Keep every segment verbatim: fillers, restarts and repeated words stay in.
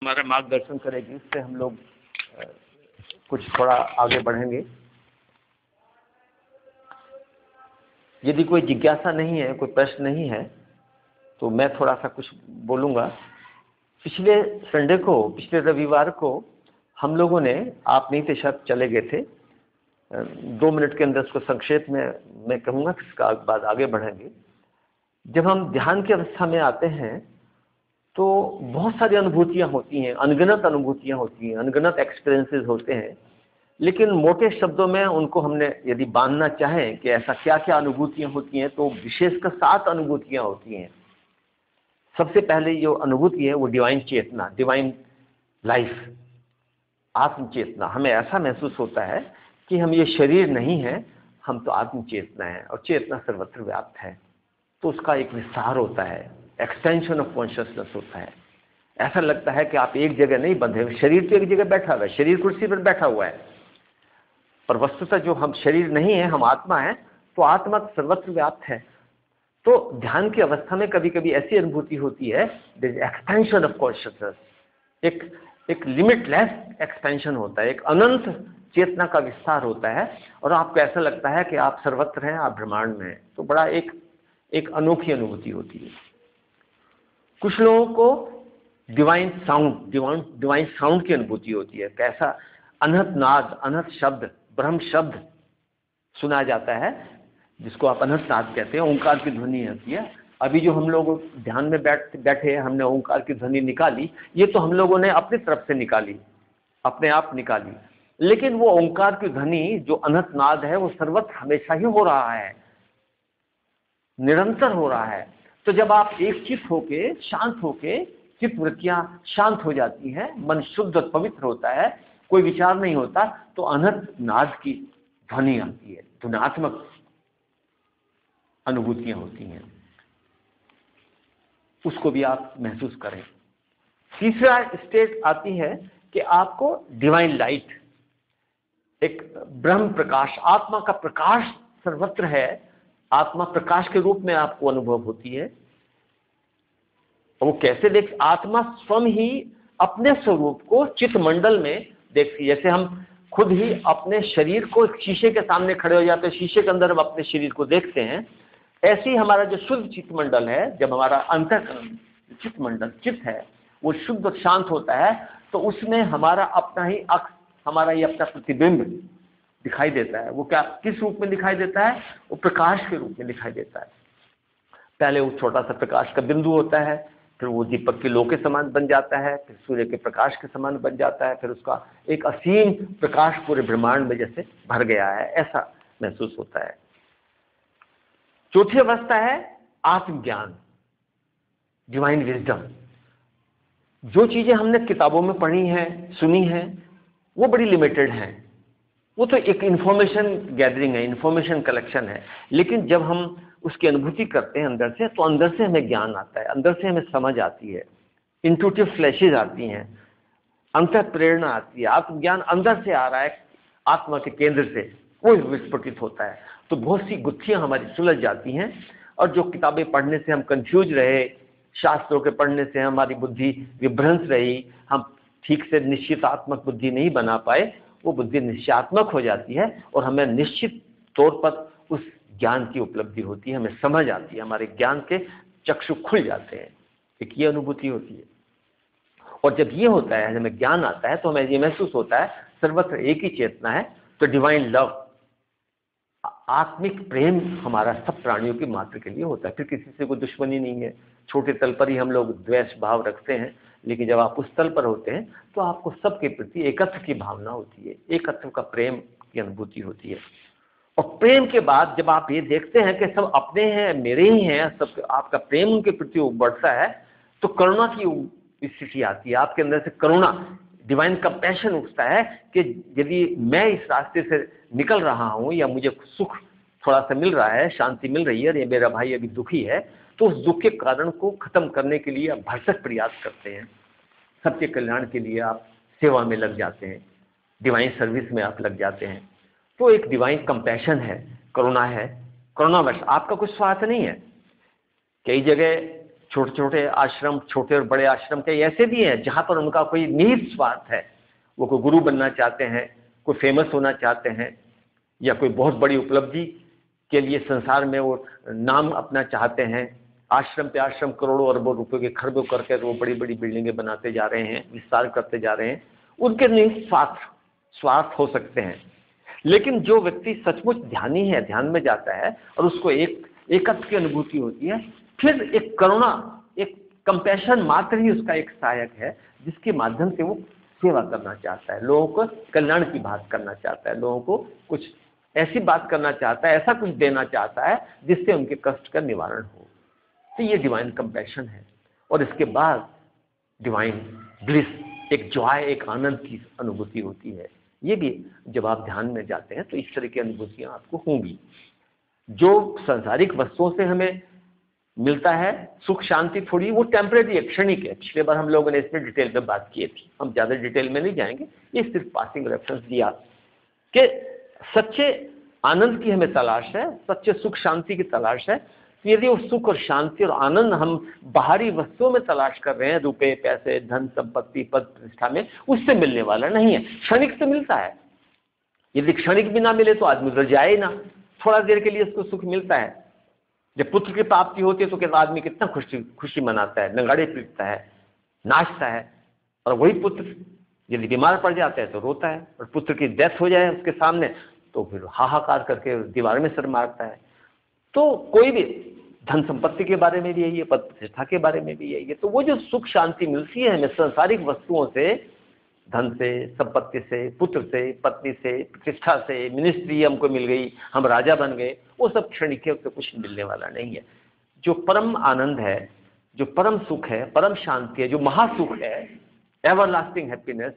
हमारा मार्गदर्शन करेगी, उससे हम लोग कुछ थोड़ा आगे बढ़ेंगे। यदि कोई जिज्ञासा नहीं है, कोई प्रश्न नहीं है, तो मैं थोड़ा सा कुछ बोलूँगा। पिछले संडे को, पिछले रविवार को हम लोगों ने, आप नहीं थे शायद, चले गए थे, दो मिनट के अंदर उसको संक्षेप में मैं कहूँगा, इसका बाद आगे बढ़ेंगे। जब हम ध्यान की अवस्था में आते हैं तो बहुत सारी अनुभूतियाँ होती हैं, अनगिनत अनुभूतियाँ होती हैं, अनगिनत एक्सपीरियंसेस होते हैं। लेकिन मोटे शब्दों में उनको हमने यदि बांधना चाहें कि ऐसा क्या क्या अनुभूतियाँ होती हैं, तो विशेषकर सात अनुभूतियाँ होती हैं। सबसे पहले जो अनुभूति है वो डिवाइन चेतना, डिवाइन लाइफ, आत्म चेतना। हमें ऐसा महसूस होता है कि हम ये शरीर नहीं है, हम तो आत्म चेतना है, और चेतना सर्वत्र व्याप्त है। तो उसका एक विस्तार होता है, एक्सटेंशन ऑफ कॉन्शियसनेस होता है। ऐसा लगता है कि आप एक जगह नहीं बंधे हुए, शरीर तो एक जगह बैठा हुआ है, शरीर कुर्सी पर बैठा हुआ है, पर वस्तुतः जो हम शरीर नहीं है, हम आत्मा है, तो आत्मा सर्वत्र व्याप्त है। तो ध्यान की अवस्था में कभी कभी ऐसी अनुभूति होती है, एक्सपेंशन ऑफ कॉन्शियसनेस, एक एक लिमिटलेस एक्सपेंशन होता है, एक अनंत चेतना का विस्तार होता है, और आपको ऐसा लगता है कि आप सर्वत्र हैं, आप ब्रह्मांड में हैं। तो बड़ा एक एक अनोखी अनुभूति होती है। कुछ लोगों को divine sound, divine divine sound की अनुभूति होती है। कैसा? अनहत नाद, अनहत शब्द, ब्रह्म शब्द सुना जाता है, जिसको आप अनहत नाद कहते हैं, ओंकार की ध्वनि आती है। अभी जो हम लोग ध्यान में बैठ बैठे हैं, हमने ओंकार की ध्वनि निकाली, ये तो हम लोगों ने अपनी तरफ से निकाली, अपने आप निकाली। लेकिन वो ओंकार की ध्वनि जो अनहत नाद है, वो सर्वत्र हमेशा ही हो रहा है, निरंतर हो रहा है। तो जब आप एक चित्त होके, शांत होके, चित्त वृत्तियां शांत हो जाती हैं, मन शुद्ध और पवित्र होता है, कोई विचार नहीं होता, तो अनहत नाद की ध्वनि आती है, ध्वन्यात्मक अनुभूतियां होती हैं। उसको भी आप महसूस करें। तीसरा स्टेट आती है कि आपको डिवाइन लाइट, एक ब्रह्म प्रकाश, आत्मा का प्रकाश सर्वत्र है, आत्मा प्रकाश के रूप में आपको अनुभव होती है। वो कैसे देख? आत्मा स्वयं ही अपने स्वरूप को चित्त मंडल में देखती है। जैसे हम खुद ही अपने शरीर को शीशे के सामने खड़े हो जाते हैं, शीशे के अंदर हम अपने शरीर को देखते हैं, ऐसे ही हमारा जो शुद्ध चित्त मंडल है, जब हमारा अंतःकरण चित्त मंडल, चित्त है, वो शुद्ध और शांत होता है, तो उसमें हमारा अपना ही अक्स, हमारा ही अपना प्रतिबिंब दिखाई देता है। वो क्या, किस रूप में दिखाई देता है? वो प्रकाश के रूप में दिखाई देता है। पहले वो छोटा सा प्रकाश का बिंदु होता है, फिर वो दीपक की लो के समान बन जाता है, फिर सूर्य के प्रकाश के समान बन जाता है, फिर उसका एक असीम प्रकाश पूरे ब्रह्मांड में जैसे भर गया है, ऐसा महसूस होता है। चौथी अवस्था है आत्मज्ञान, डिवाइन विजडम। जो चीजें हमने किताबों में पढ़ी हैं, सुनी हैं, वो बड़ी लिमिटेड हैं, वो तो एक इंफॉर्मेशन गैदरिंग है, इंफॉर्मेशन कलेक्शन है। लेकिन जब हम उसकी अनुभूति करते हैं अंदर से, तो अंदर से हमें ज्ञान आता है, अंदर से हमें समझ आती है, इंट्यूटिव फ्लैशेज आती हैं, अंतर प्रेरणा आती है, आत्मज्ञान अंदर से आ रहा है, आत्मा के केंद्र से वो विस्फुटित होता है। तो बहुत सी गुत्थियां हमारी सुलझ जाती हैं, और जो किताबें पढ़ने से हम कंफ्यूज रहे, शास्त्रों के पढ़ने से हमारी बुद्धि विभ्रंश रही, हम ठीक से निश्चितात्मक बुद्धि नहीं बना पाए, वो बुद्धि निश्चयात्मक हो जाती है, और हमें निश्चित तौर पर उस ज्ञान की उपलब्धि होती है, हमें समझ आती है, हमारे ज्ञान के चक्षु खुल जाते हैं। एक ये अनुभूति होती है। और जब ये होता है, हमें ज्ञान आता है, तो हमें ये महसूस होता है सर्वत्र एक ही चेतना है। तो डिवाइन लव, आत्मिक प्रेम हमारा सब प्राणियों की मात्र के लिए होता है, फिर किसी से कोई दुश्मनी नहीं है। छोटे तल पर ही हम लोग द्वेष भाव रखते हैं, लेकिन जब आप उस तल पर होते हैं, तो आपको सबके प्रति एकत्व की भावना होती है, एकत्व का प्रेम की अनुभूति होती है। और प्रेम के बाद जब आप ये देखते हैं कि सब अपने हैं, मेरे ही हैं, सब, आपका प्रेम उनके प्रति बढ़ता है, तो करुणा की स्थिति आती है, आपके अंदर से करुणा, डिवाइन कंपैशन उठता है कि यदि मैं इस रास्ते से निकल रहा हूं, या मुझे सुख थोड़ा सा मिल रहा है, शांति मिल रही है, और ये मेरा भाई अभी दुखी है, तो उस दुख के कारण को खत्म करने के लिए आप भरसक प्रयास करते हैं, सबके कल्याण के लिए आप सेवा में लग जाते हैं, डिवाइन सर्विस में आप लग जाते हैं। तो एक डिवाइन कंपैशन है, करुणा है। करुणावश, आपका कुछ स्वार्थ नहीं है। कई जगह छोटे छोटे आश्रम, छोटे और बड़े आश्रम के ऐसे भी हैं जहां पर उनका कोई निहित स्वार्थ है, वो कोई गुरु बनना चाहते हैं, कोई फेमस होना चाहते हैं, या कोई बहुत बड़ी उपलब्धि के लिए संसार में वो नाम अपना चाहते हैं। आश्रम पे आश्रम करोड़ों अरबों रुपए के खर्चों करके वो बड़ी बड़ी बिल्डिंगें बनाते जा रहे हैं, विस्तार करते जा रहे हैं। उनके निहित स्वार्थ स्वार्थ हो सकते हैं, लेकिन जो व्यक्ति सचमुच ध्यानी है, ध्यान में जाता है और उसको एक एकत्व की अनुभूति होती है, फिर एक करुणा, एक कंपैशन मात्र ही उसका एक सहायक है, जिसके माध्यम से वो सेवा करना चाहता है, लोगों को कल्याण की बात करना चाहता है, लोगों को कुछ ऐसी बात करना चाहता है, ऐसा कुछ देना चाहता है जिससे उनके कष्ट का निवारण हो। तो ये डिवाइन कंपैशन है। और इसके बाद डिवाइन ब्लिस, एक जॉय, एक आनंद की अनुभूति होती है। ये भी जब आप ध्यान में जाते हैं तो इस तरह की अनुभूतियां आपको होंगी। जो सांसारिक वस्तुओं से हमें मिलता है सुख शांति, थोड़ी वो टेम्परेरी, क्षणिक है। पिछले बार हम लोगों ने इसमें डिटेल में बात की थी, हम ज्यादा डिटेल में नहीं जाएंगे, ये सिर्फ पासिंग रेफरेंस दिया कि सच्चे आनंद की हमें तलाश है, सच्चे सुख शांति की तलाश है। तो यदि वो सुख और शांति और आनंद हम बाहरी वस्तुओं में तलाश कर रहे हैं, रुपए, पैसे, धन संपत्ति, पद प्रतिष्ठा में, उससे मिलने वाला नहीं है। क्षणिक से मिलता है, यदि क्षणिक भी ना मिले तो आदमी उधर जाए ना, थोड़ा देर के लिए उसको सुख मिलता है। जब पुत्र की प्राप्ति होती है तो कितना आदमी कितना खुशी खुशी मनाता है, नगाड़े पीटता है, नाचता है। और वही पुत्र यदि बीमार पड़ जाता है तो रोता है, और पुत्र की डेथ हो जाए उसके सामने तो फिर हाहाकार करके दीवार में सर मारता है। तो कोई भी धन संपत्ति के बारे में भी यही है, पद प्रतिष्ठा के बारे में भी यही है। तो वो जो सुख शांति मिलती है हमें सांसारिक वस्तुओं से, धन से, संपत्ति से, पुत्र से, पत्नी से, प्रतिष्ठा से, मिनिस्ट्री हमको मिल गई, हम राजा बन गए, वो सब क्षणिक है, उससे कुछ मिलने वाला नहीं है। जो परम आनंद है, जो परम सुख है, परम शांति है, जो महासुख है, एवरलास्टिंग हैप्पीनेस,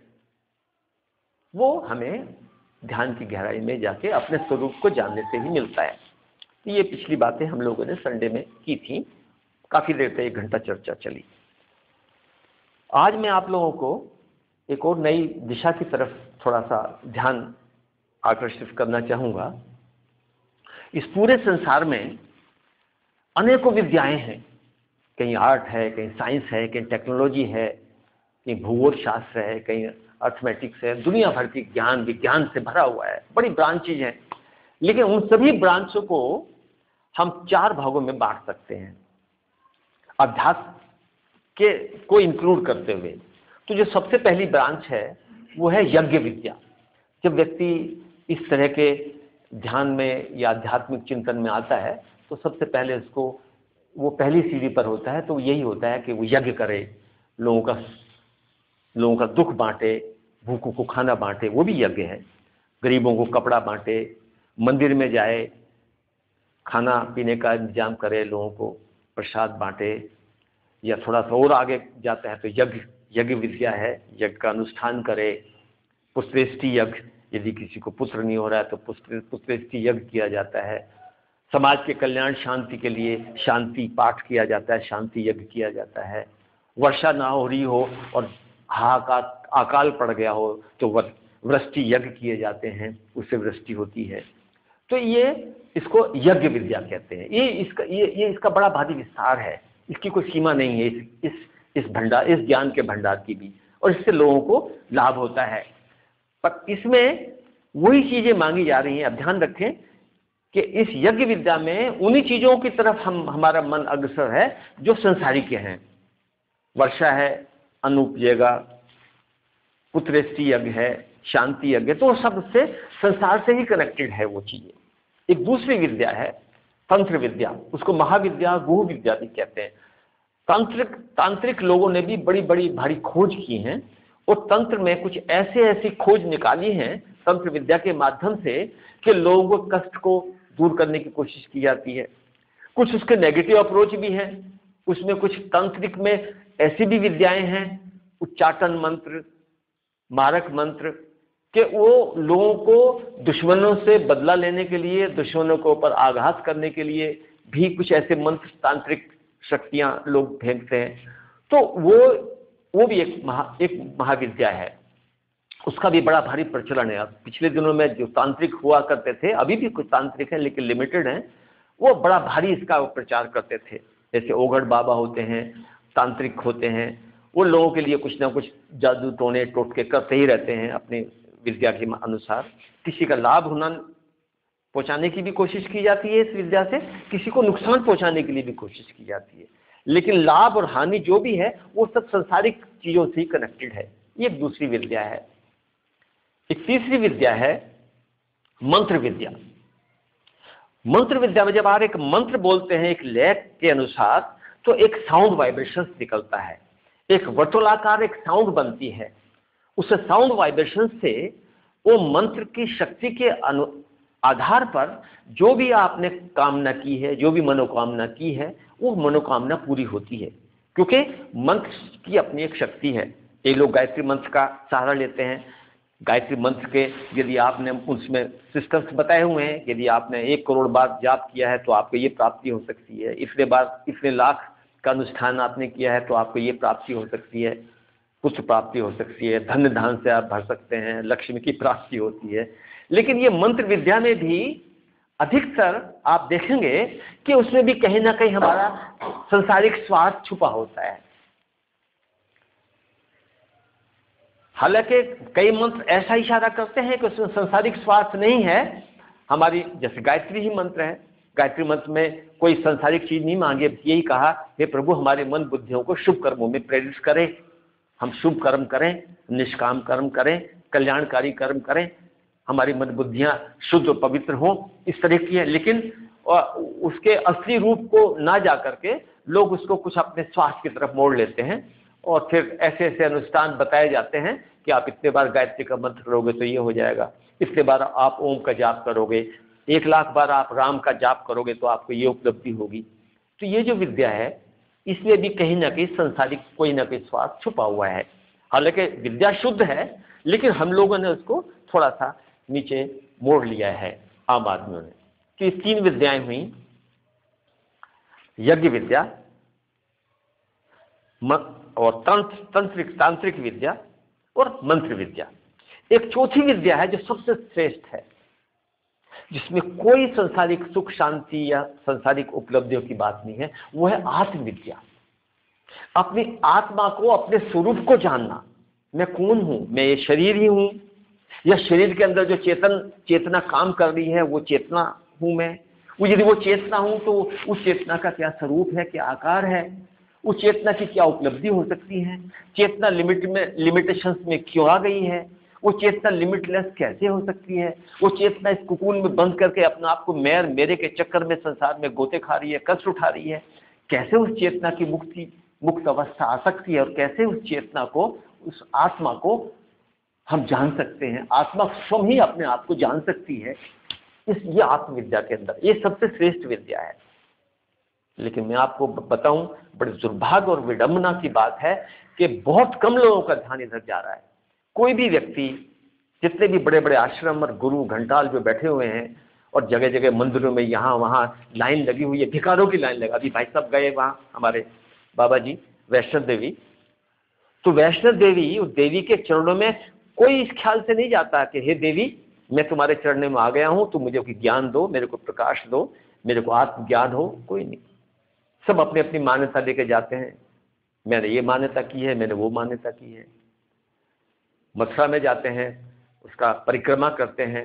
वो हमें ध्यान की गहराई में जाके अपने स्वरूप को जानने से ही मिलता है। तो ये पिछली बातें हम लोगों ने संडे में की थी, काफी देर तक एक घंटा चर्चा चली। आज मैं आप लोगों को एक और नई दिशा की तरफ थोड़ा सा ध्यान आकर्षित करना चाहूंगा। इस पूरे संसार में अनेकों विद्याएं हैं, कहीं आर्ट है, कहीं साइंस है, कहीं टेक्नोलॉजी है, कहीं भूगोल शास्त्र है, कहीं अर्थमेटिक्स है, दुनिया भर की ज्ञान विज्ञान से भरा हुआ है, बड़ी ब्रांचेज हैं। लेकिन उन सभी ब्रांचों को हम चार भागों में बांट सकते हैं, अध्यात्म के को इंक्लूड करते हुए। तो जो सबसे पहली ब्रांच है वो है यज्ञ विद्या। जब व्यक्ति इस तरह के ध्यान में या आध्यात्मिक चिंतन में आता है तो सबसे पहले उसको वो पहली सीढ़ी पर होता है, तो यही होता है कि वो यज्ञ करे, लोगों का लोगों का दुख बांटे, भूखों को खाना बांटे, वो भी यज्ञ है। गरीबों को कपड़ा बांटे, मंदिर में जाए, खाना पीने का इंतजाम करे, लोगों को प्रसाद बांटे, या थोड़ा सा और आगे जाता है तो यज्ञ यज्ञ विद्या है, यज्ञ का अनुष्ठान करे। पुत्रेष्टि यज्ञ, यदि किसी को पुत्र नहीं हो रहा है तो पुत्र पुत्रेष्टि यज्ञ किया जाता है। समाज के कल्याण शांति के लिए शांति पाठ किया जाता है, शांति यज्ञ किया जाता है। वर्षा ना हो रही हो और हाहाकार अकाल पड़ गया हो तो वृष्टि यज्ञ किए जाते हैं, उससे वृष्टि होती है। तो ये इसको यज्ञ विद्या कहते हैं। ये इसका ये ये इसका बड़ा भारी विस्तार है, इसकी कोई सीमा नहीं है इस इस इस भंडार इस ज्ञान के भंडार की भी, और इससे लोगों को लाभ होता है। पर इसमें वही चीजें मांगी जा रही हैं। अब ध्यान रखें कि इस यज्ञ विद्या में उन्हीं चीजों की तरफ हम हमारा मन अग्रसर है जो संसारिक हैं। वर्षा है, अन्न उपजेगा, पुत्रेष्टि यज्ञ है, शांति यज्ञ, तो सबसे संसार से ही कनेक्टेड है वो चीजें। एक दूसरी विद्या है तंत्र विद्या, उसको महाविद्या गुह विद्या भी कहते हैं। तांत्रिक तांत्रिक लोगों ने भी बड़ी बड़ी भारी खोज की हैं और तंत्र में कुछ ऐसे ऐसी खोज निकाली हैं तंत्र विद्या के माध्यम से कि लोगों को कष्ट को दूर करने की कोशिश की जाती है। कुछ उसके नेगेटिव अप्रोच भी हैं, उसमें कुछ तांत्रिक में ऐसी भी विद्याएं हैं, उच्चाटन मंत्र, मारक मंत्र, कि वो लोगों को दुश्मनों से बदला लेने के लिए, दुश्मनों के ऊपर आघात करने के लिए भी कुछ ऐसे मंत्र तांत्रिक शक्तियां लोग फेंकते हैं। तो वो वो भी एक महा एक महाविद्या है, उसका भी बड़ा भारी प्रचलन है। पिछले दिनों में जो तांत्रिक हुआ करते थे, अभी भी कुछ तांत्रिक हैं लेकिन लिमिटेड हैं, वो बड़ा भारी इसका प्रचार करते थे। जैसे ओघड़ बाबा होते हैं, तांत्रिक होते हैं, वो लोगों के लिए कुछ ना कुछ जादू टोने टोटके करते ही रहते हैं अपने विद्या के अनुसार। किसी का लाभ होना पहुंचाने की भी कोशिश की जाती है इस विद्या से, किसी को नुकसान पहुंचाने के लिए भी कोशिश की जाती है, लेकिन लाभ और हानि जो भी है वो सब संसारिक चीजों से ही कनेक्टेड है। ये एक दूसरी विद्या है। एक तीसरी विद्या है मंत्र विद्या। मंत्र विद्या में जब आप एक मंत्र बोलते हैं एक लय के अनुसार, तो एक साउंड वाइब्रेशन निकलता है, एक वर्तुलाकार एक साउंड बनती है। उस साउंड वाइब्रेशन से वो मंत्र की शक्ति के अनु आधार पर जो भी आपने कामना की है, जो भी मनोकामना की है, वो मनोकामना पूरी होती है, क्योंकि मंत्र की अपनी एक शक्ति है। ये लोग गायत्री मंत्र का सहारा लेते हैं। गायत्री मंत्र के यदि आपने उसमें सिस्टम्स बताए हुए हैं, यदि आपने एक करोड़ बार जाप किया है तो आपको ये प्राप्ति हो सकती है, इतने बार इतने लाख का अनुष्ठान आपने किया है तो आपको ये प्राप्ति हो सकती है, पुत्र प्राप्ति हो सकती है, धन धान से आप भर सकते हैं, लक्ष्मी की प्राप्ति होती है। लेकिन ये मंत्र विद्या में भी अधिकतर आप देखेंगे कि उसमें भी कहीं ना कहीं हमारा संसारिक स्वार्थ छुपा होता है। हालांकि कई मंत्र ऐसा इशारा करते हैं कि उसमें संसारिक स्वार्थ नहीं है। हमारी जैसे गायत्री ही मंत्र है, गायत्री मंत्र में कोई संसारिक चीज नहीं मांगे, यही कहा हे प्रभु हमारे मन बुद्धियों को शुभ कर्मों में प्रेरित करें, हम शुभ कर्म करें, निष्काम कर्म करें, कल्याणकारी कर्म करें, हमारी मन बुद्धियां शुद्ध और पवित्र हों, इस तरह की है। लेकिन उसके असली रूप को ना जा करके लोग उसको कुछ अपने स्वार्थ की तरफ मोड़ लेते हैं, और फिर ऐसे ऐसे अनुष्ठान बताए जाते हैं कि आप इतने बार गायत्री का मंत्र करोगे तो ये हो जाएगा, इतने बार आप ओम का जाप करोगे, एक लाख बार आप राम का जाप करोगे तो आपको ये उपलब्धि होगी। तो ये जो विद्या है इसमें भी कहीं ना कहीं संसारिक कोई ना कोई स्वार्थ छुपा हुआ है। हालांकि विद्या शुद्ध है, लेकिन हम लोगों ने उसको थोड़ा सा नीचे मोड़ लिया है आम आदमियों ने। तो ये तीन विद्याएं हुई, यज्ञ विद्या और तंत्र तंत्रिक तांत्रिक विद्या और मंत्र विद्या। एक चौथी विद्या है जो सबसे श्रेष्ठ है, जिसमें कोई संसारिक सुख शांति या संसारिक उपलब्धियों की बात नहीं है, वो है आत्मविद्या। अपनी आत्मा को, अपने स्वरूप को जानना, मैं कौन हूं, मैं ये शरीर ही हूं या शरीर के अंदर जो चेतन चेतना काम कर रही है वो चेतना हूं मैं। वो यदि वो चेतना हूं तो उस चेतना का क्या स्वरूप है, क्या आकार है, उस चेतना की क्या उपलब्धि हो सकती है, चेतना लिमिट में लिमिटेशंस में क्यों आ गई है, वो चेतना लिमिटलेस कैसे हो सकती है, वो चेतना इस कुकून में बंद करके अपना आप को मैं मेरे के चक्कर में संसार में गोते खा रही है, कष्ट उठा रही है, कैसे उस चेतना की मुक्ति मुक्त अवस्था आ सकती है, और कैसे उस चेतना को, उस आत्मा को हम जान सकते हैं। आत्मा स्वयं ही अपने आप को जान सकती है इस ये आत्मविद्या के अंदर। ये सबसे श्रेष्ठ विद्या है। लेकिन मैं आपको बताऊं, बड़े दुर्भाग्य और विडंबना की बात है कि बहुत कम लोगों का ध्यान इधर जा रहा है। कोई भी व्यक्ति, जितने भी बड़े बड़े आश्रम और गुरु घंटाल जो बैठे हुए हैं और जगह जगह मंदिरों में यहाँ वहाँ लाइन लगी हुई है, भिखारों की लाइन लगा। अभी भाई साहब गए वहाँ हमारे बाबा जी वैष्णव देवी, तो वैष्णव देवी, उस देवी के चरणों में कोई इस ख्याल से नहीं जाता कि हे देवी मैं तुम्हारे चरणों में आ गया हूं, तुम मुझे ज्ञान दो, मेरे को प्रकाश दो, मेरे को आत्मज्ञान हो। कोई नहीं, सब अपनी अपनी मान्यता लेके जाते हैं। मैंने ये मान्यता की है, मैंने वो मान्यता की है। मथुरा में जाते हैं, उसका परिक्रमा करते हैं,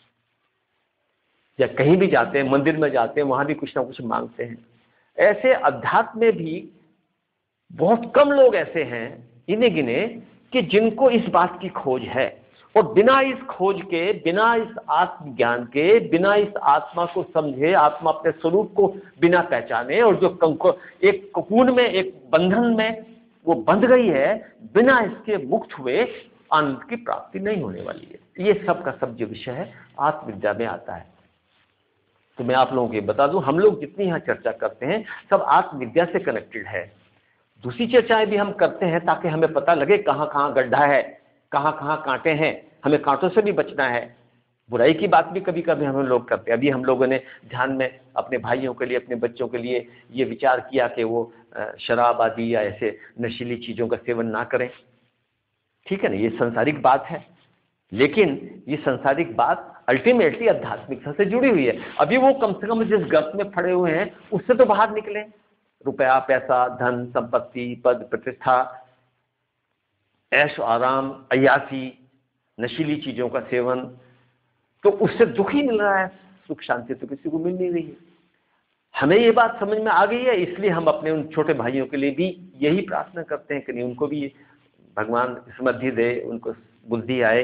या कहीं भी जाते हैं, मंदिर में जाते हैं, वहां भी कुछ ना कुछ मांगते हैं। ऐसे अध्यात्म में भी बहुत कम लोग ऐसे हैं, इन्हें गिने, कि जिनको इस बात की खोज है, और बिना इस खोज के, बिना इस आत्मज्ञान के, बिना इस आत्मा को समझे, आत्मा अपने स्वरूप को बिना पहचाने, और जो एक ककून में, एक बंधन में वो बंध गई है, बिना इसके मुक्त हुए आनंद की प्राप्ति नहीं होने वाली है। ये सब का सब जो विषय है आत्मविद्या में आता है। तो मैं आप लोगों को बता दूं, हम लोग जितनी यहाँ चर्चा करते हैं सब आत्मविद्या से कनेक्टेड है। दूसरी चर्चाएं भी हम करते हैं ताकि हमें पता लगे कहाँ कहाँ गड्ढा है, कहाँ कहाँ कांटे हैं, हमें कांटों से भी बचना है। बुराई की बात भी कभी कभी हम लोग करते हैं। अभी हम लोगों ने ध्यान में अपने भाइयों के लिए, अपने बच्चों के लिए ये विचार किया कि वो शराब आदि या ऐसे नशीली चीज़ों का सेवन ना करें। ठीक है ना, ये संसारिक बात है, लेकिन ये संसारिक बात अल्टीमेटली आध्यात्मिकता से जुड़ी हुई है। अभी वो कम से कम जिस गर्त में पड़े हुए हैं उससे तो बाहर निकले। रुपया, पैसा, धन, संपत्ति, पद, प्रतिष्ठा, ऐश आराम, अय्यासी, नशीली चीजों का सेवन, तो उससे दुख ही मिल रहा है, सुख शांति तो किसी को मिल नहीं रही है। हमें ये बात समझ में आ गई है, इसलिए हम अपने उन छोटे भाइयों के लिए भी यही प्रार्थना करते हैं कि नहीं, उनको भी भगवान समृद्धि दे, उनको बुद्धि आए।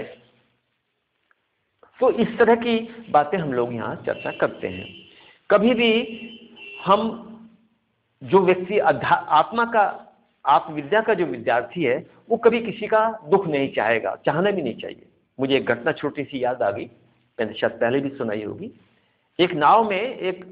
तो इस तरह की बातें हम लोग यहाँ चर्चा करते हैं। कभी भी हम जो व्यक्ति आत्मा का, आत्मविद्या का जो विद्यार्थी है, वो कभी किसी का दुख नहीं चाहेगा, चाहना भी नहीं चाहिए। मुझे एक घटना छोटी सी याद आ गई, मैंने शायद पहले भी सुनाई होगी। एक नाव में एक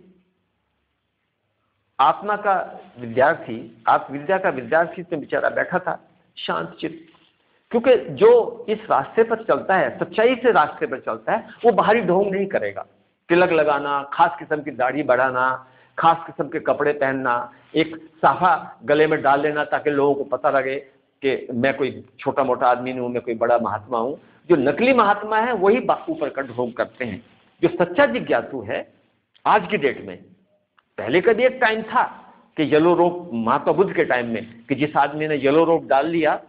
आत्मा का विद्यार्थी, आत्मविद्या का विद्यार्थी तो बेचारा बैठा था शांत चित्त, क्योंकि जो इस रास्ते पर चलता है, सच्चाई से रास्ते पर चलता है, वो बाहरी ढोंग नहीं करेगा। तिलक लगाना, खास किस्म की दाढ़ी बढ़ाना, खास किस्म के कपड़े पहनना, एक साफा गले में डाल लेना ताकि लोगों को पता लगे कि मैं कोई छोटा मोटा आदमी नहीं हूं, मैं कोई बड़ा महात्मा हूं। जो नकली महात्मा है वही ऊपर का ढोंग करते हैं। जो सच्चा जिज्ञासु है आज की डेट में, पहले का भी एक टाइम था कि येलो रोब, महात्मा बुद्ध के टाइम में, कि जिस आदमी ने येलो रोब डाल लिया,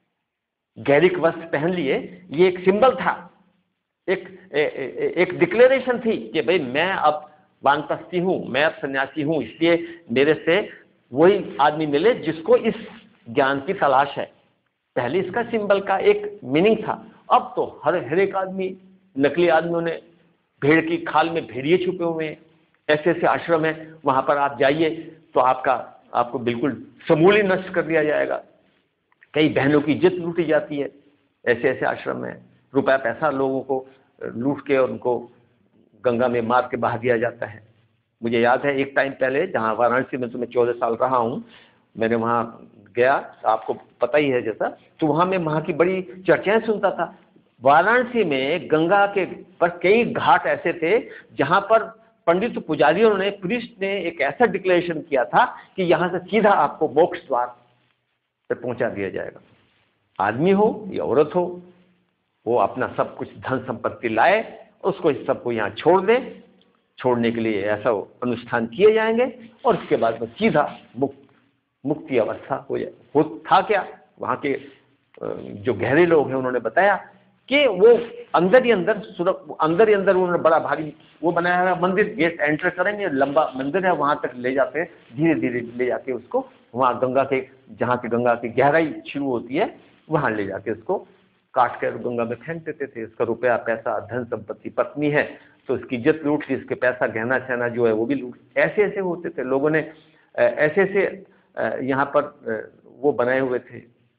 गैरिक वस्त्र पहन लिए, ये एक सिंबल था, एक ए, ए, एक डिक्लेरेशन थी कि भाई मैं अब वानप्रस्थी हूं, मैं अब सन्यासी हूं, इसलिए मेरे से वही आदमी मिले जिसको इस ज्ञान की तलाश है। पहले इसका सिंबल का एक मीनिंग था। अब तो हर हर एक आदमी, नकली आदमियों ने भेड़ की खाल में भेड़िए छुपे हुए हैं। ऐसे ऐसे आश्रम है, वहां पर आप जाइए तो आपका आपको बिल्कुल समूल ही नष्ट कर दिया जाएगा। कई बहनों की इज्जत लूटी जाती है, ऐसे ऐसे आश्रम में रुपया पैसा लोगों को लूट के और उनको गंगा में मार के बहा दिया जाता है। मुझे याद है एक टाइम पहले, जहाँ वाराणसी में तो मैं चौदह साल रहा हूँ, मैंने वहाँ गया, आपको पता ही है जैसा, तो वहाँ मैं वहाँ की बड़ी चर्चाएं सुनता था। वाराणसी में गंगा के पर कई घाट ऐसे थे जहाँ पर पंडित पुजारियों ने, प्रीस्ट ने एक ऐसा डिक्लेरेशन किया था कि यहाँ से सीधा आपको मोक्ष द्वार पर पहुंचा दिया जाएगा। आदमी हो या औरत हो, वो अपना सब कुछ धन संपत्ति लाए, उसको इस सबको यहाँ छोड़ दे, छोड़ने के लिए ऐसा अनुष्ठान किए जाएंगे और उसके बाद में सीधा मुक्त मुक्ति अवस्था हो जाए। हो था क्या, वहाँ के जो गहरे लोग हैं उन्होंने बताया कि वो अंदर ही अंदर अंदर ही अंदर उन्होंने बड़ा भारी वो बनाया है मंदिर, गेट एंटर करेंगे, लंबा मंदिर है, वहां तक ले जाते हैं, धीरे धीरे ले जाके उसको वहाँ गंगा के, जहाँ की गंगा की गहराई शुरू होती है, वहां ले जाके उसको काट कर गंगा में फेंक देते थे। इसका रुपया पैसा, धन संपत्ति, पत्नी है तो इसकी इज्जत लूट ली, इसके पैसा गहना छहना जो है वो भी लूट। ऐसे ऐसे होते थे लोगों ने, ऐसे ऐसे यहाँ पर वो बनाए हुए थे।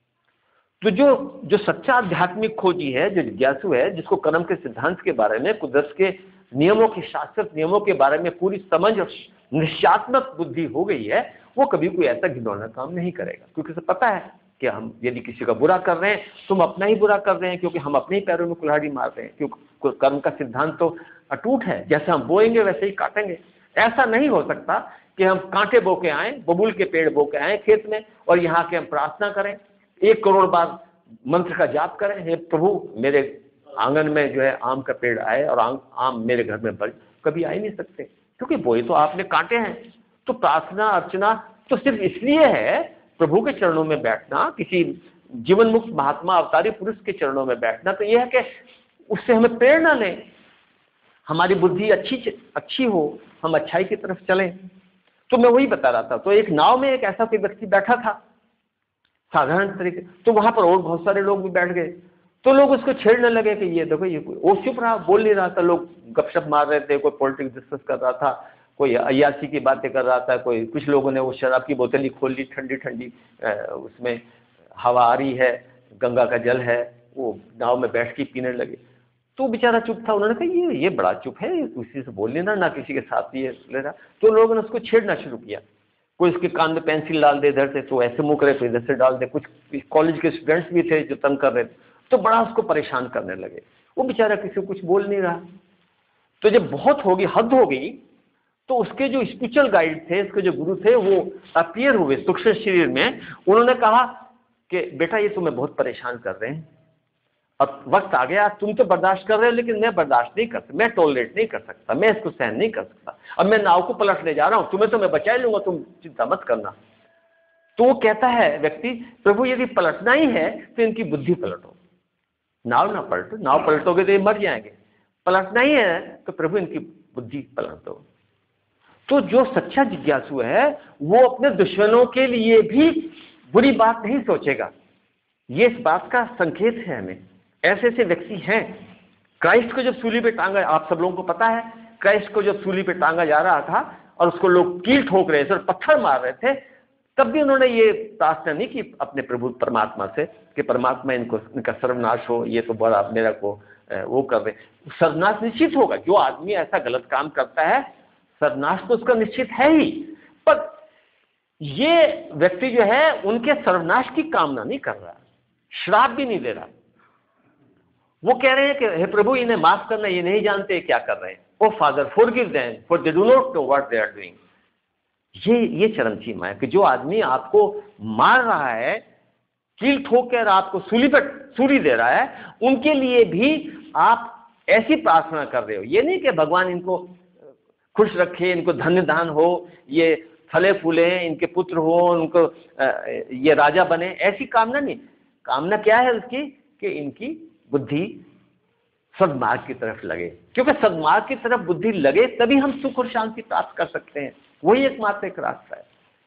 तो जो जो सच्चा आध्यात्मिक खोजी है, जो जिज्ञासु है, जिसको कर्म के सिद्धांत के बारे में, कुदरत के नियमों के, शास्त्र नियमों के बारे में पूरी समझ और निश्चयात्मक बुद्धि हो गई है, वो कभी कोई ऐसा घिनौना काम नहीं करेगा, क्योंकि उसे पता है कि हम यदि किसी का बुरा कर रहे हैं तो हम अपना ही बुरा कर रहे हैं, क्योंकि हम अपने ही पैरों में कुल्हाड़ी मार रहे हैं। क्योंकि कर्म का सिद्धांत तो अटूट है, जैसे हम बोएंगे वैसे ही काटेंगे। ऐसा नहीं हो सकता कि हम कांटे बो के आए, बबूल के पेड़ बो के आए खेत में और यहाँ के हम प्रार्थना करें, एक करोड़ बार मंत्र का जाप करें, हे प्रभु मेरे आंगन में जो है आम का पेड़ आए और आम, आम मेरे घर में बढ़। कभी आ ही नहीं सकते, क्योंकि बोए तो आपने कांटे हैं। तो प्रार्थना अर्चना तो सिर्फ इसलिए है, प्रभु के चरणों में बैठना, किसी जीवन मुक्त महात्मा अवतारी पुरुष के चरणों में बैठना, तो यह है कि उससे हमें प्रेरणा लें, हमारी बुद्धि अच्छी अच्छी हो, हम अच्छाई की तरफ चलें। तो मैं वही बता रहा था। तो एक नाव में एक ऐसा कोई व्यक्ति बैठा था साधारण तरीके, तो वहां पर और बहुत सारे लोग भी बैठ गए। तो लोग उसको छेड़ने लगे कि ये देखो ये, वो चुप रहा, बोल नहीं रहा था। लोग गपशप मार रहे थे, कोई पॉलिटिक्स डिस्कस कर रहा था, कोई अय्यासी की बातें कर रहा था, कोई कुछ लोगों ने वो शराब की बोतल ही खोल ली, ठंडी ठंडी उसमें हवा आ रही है, गंगा का जल है, वो नाव में बैठ के पीने लगे। तो बेचारा चुप था। उन्होंने कहा ये ये बड़ा चुप है, किसी से बोल लेना, ना किसी के साथ ये ले रहा। तो लोगों ने उसको छेड़ना शुरू किया, कोई उसके कान में पेंसिल डाल दे इधर से, तो ऐसे मुंह करे, तो इधर से डाल दे। कुछ कॉलेज के स्टूडेंट्स भी थे जो तंग कर रहे थे, तो बड़ा उसको परेशान करने लगे। वो बेचारा किसी को कुछ बोल नहीं रहा। तो जब बहुत होगी, हद हो गई, तो उसके जो स्पिरिचुअल गाइड थे, उसके जो गुरु थे, वो अपीयर हुए सूक्ष्म शरीर में। उन्होंने कहा कि बेटा ये तुम्हें बहुत परेशान कर रहे हैं, अब वक्त आ गया, तुम तो बर्दाश्त कर रहे हो लेकिन मैं बर्दाश्त नहीं कर सकता, मैं टॉलरेट नहीं कर सकता, मैं इसको सहन नहीं कर सकता, अब मैं नाव को पलटने जा रहा हूं, तुम्हें तो मैं बचा ही लूंगा, तुम चिंता मत करना। तो वो कहता है व्यक्ति, प्रभु यदि पलटना ही है तो इनकी बुद्धि पलटो, नाव ना पलटो, नाव पलटोगे तो ये मर जाएंगे, पलटना ही है तो प्रभु इनकी बुद्धि पलट दो। तो जो सच्चा जिज्ञासु है वो अपने दुश्मनों के लिए भी बुरी बात नहीं सोचेगा। ये इस बात का संकेत है हमें। ऐसे ऐसे व्यक्ति हैं। क्राइस्ट को जब सूली पे टांगा, आप सब लोगों को पता है, क्राइस्ट को जब सूली पे टांगा जा रहा था और उसको लोग कील ठोक रहे थे और पत्थर मार रहे थे, तब भी उन्होंने ये प्रार्थना नहीं की अपने प्रभु परमात्मा से कि परमात्मा इनको इनका सर्वनाश हो, ये तो बड़ा मेरा को वो कर रहे। सर्वनाश निश्चित होगा, जो आदमी ऐसा गलत काम करता है सर्वनाश तो उसका निश्चित है ही, पर ये व्यक्ति जो है उनके सर्वनाश की कामना नहीं कर रहा, श्राप भी नहीं दे रहा। वो कह रहे हैं कि हे प्रभु इन्हें माफ करना, ये नहीं जानते क्या कर रहे हैं। O father forgive them for they do not know what they are doing. ये ये चरम सीमा है कि जो आदमी आपको मार रहा है, कील ठोक कर आपको सूली पर सूली दे रहा है, उनके लिए भी आप ऐसी प्रार्थना कर रहे हो। ये नहीं कि भगवान इनको खुश रखे, इनको धन्य दान हो, ये फले फूले, इनके पुत्र हो, उनको ये राजा बने, ऐसी कामना नहीं। कामना क्या है उसकी कि इनकी बुद्धि सद्मार्ग की तरफ लगे, क्योंकि सद्मार्ग की तरफ बुद्धि लगे तभी हम सुख और शांति प्राप्त कर सकते हैं। वही एकमात्र एक रास्ता है।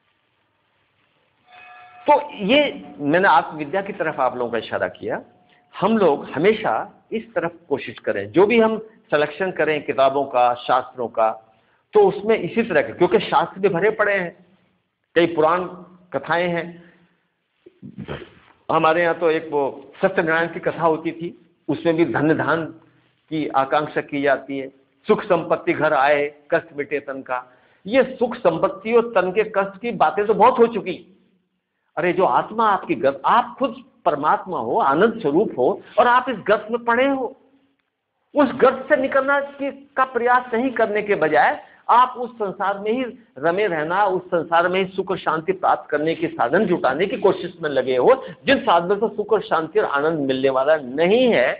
तो ये मैंने आत्मविद्या की तरफ आप लोगों का इशारा किया। हम लोग हमेशा इस तरफ कोशिश करें, जो भी हम सिलेक्शन करें किताबों का, शास्त्रों का, तो उसमें इसी तरह के, क्योंकि शास्त्र भी भरे पड़े हैं, कई पुराण कथाएं हैं। हमारे यहाँ तो एक वो सत्यनारायण की कथा होती थी, उसमें भी धन्य धान की आकांक्षा की जाती है। सुख संपत्ति घर आए, कष्ट मिटे तन का। ये सुख संपत्ति और तन के कष्ट की बातें तो बहुत हो चुकी। अरे जो आत्मा आपकी गर्भ, आप खुद परमात्मा हो, आनंद स्वरूप हो, और आप इस गर्भ में पड़े हो, उस गर्भ से निकलना की का प्रयास नहीं करने के बजाय आप उस संसार में ही रमे रहना, उस संसार में ही सुख और शांति प्राप्त करने के साधन जुटाने की कोशिश में लगे हो, जिन साधनों से सुख और शांति और आनंद मिलने वाला नहीं है।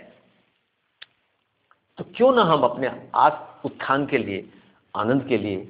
तो क्यों ना हम अपने आत्म उत्थान के लिए, आनंद के लिए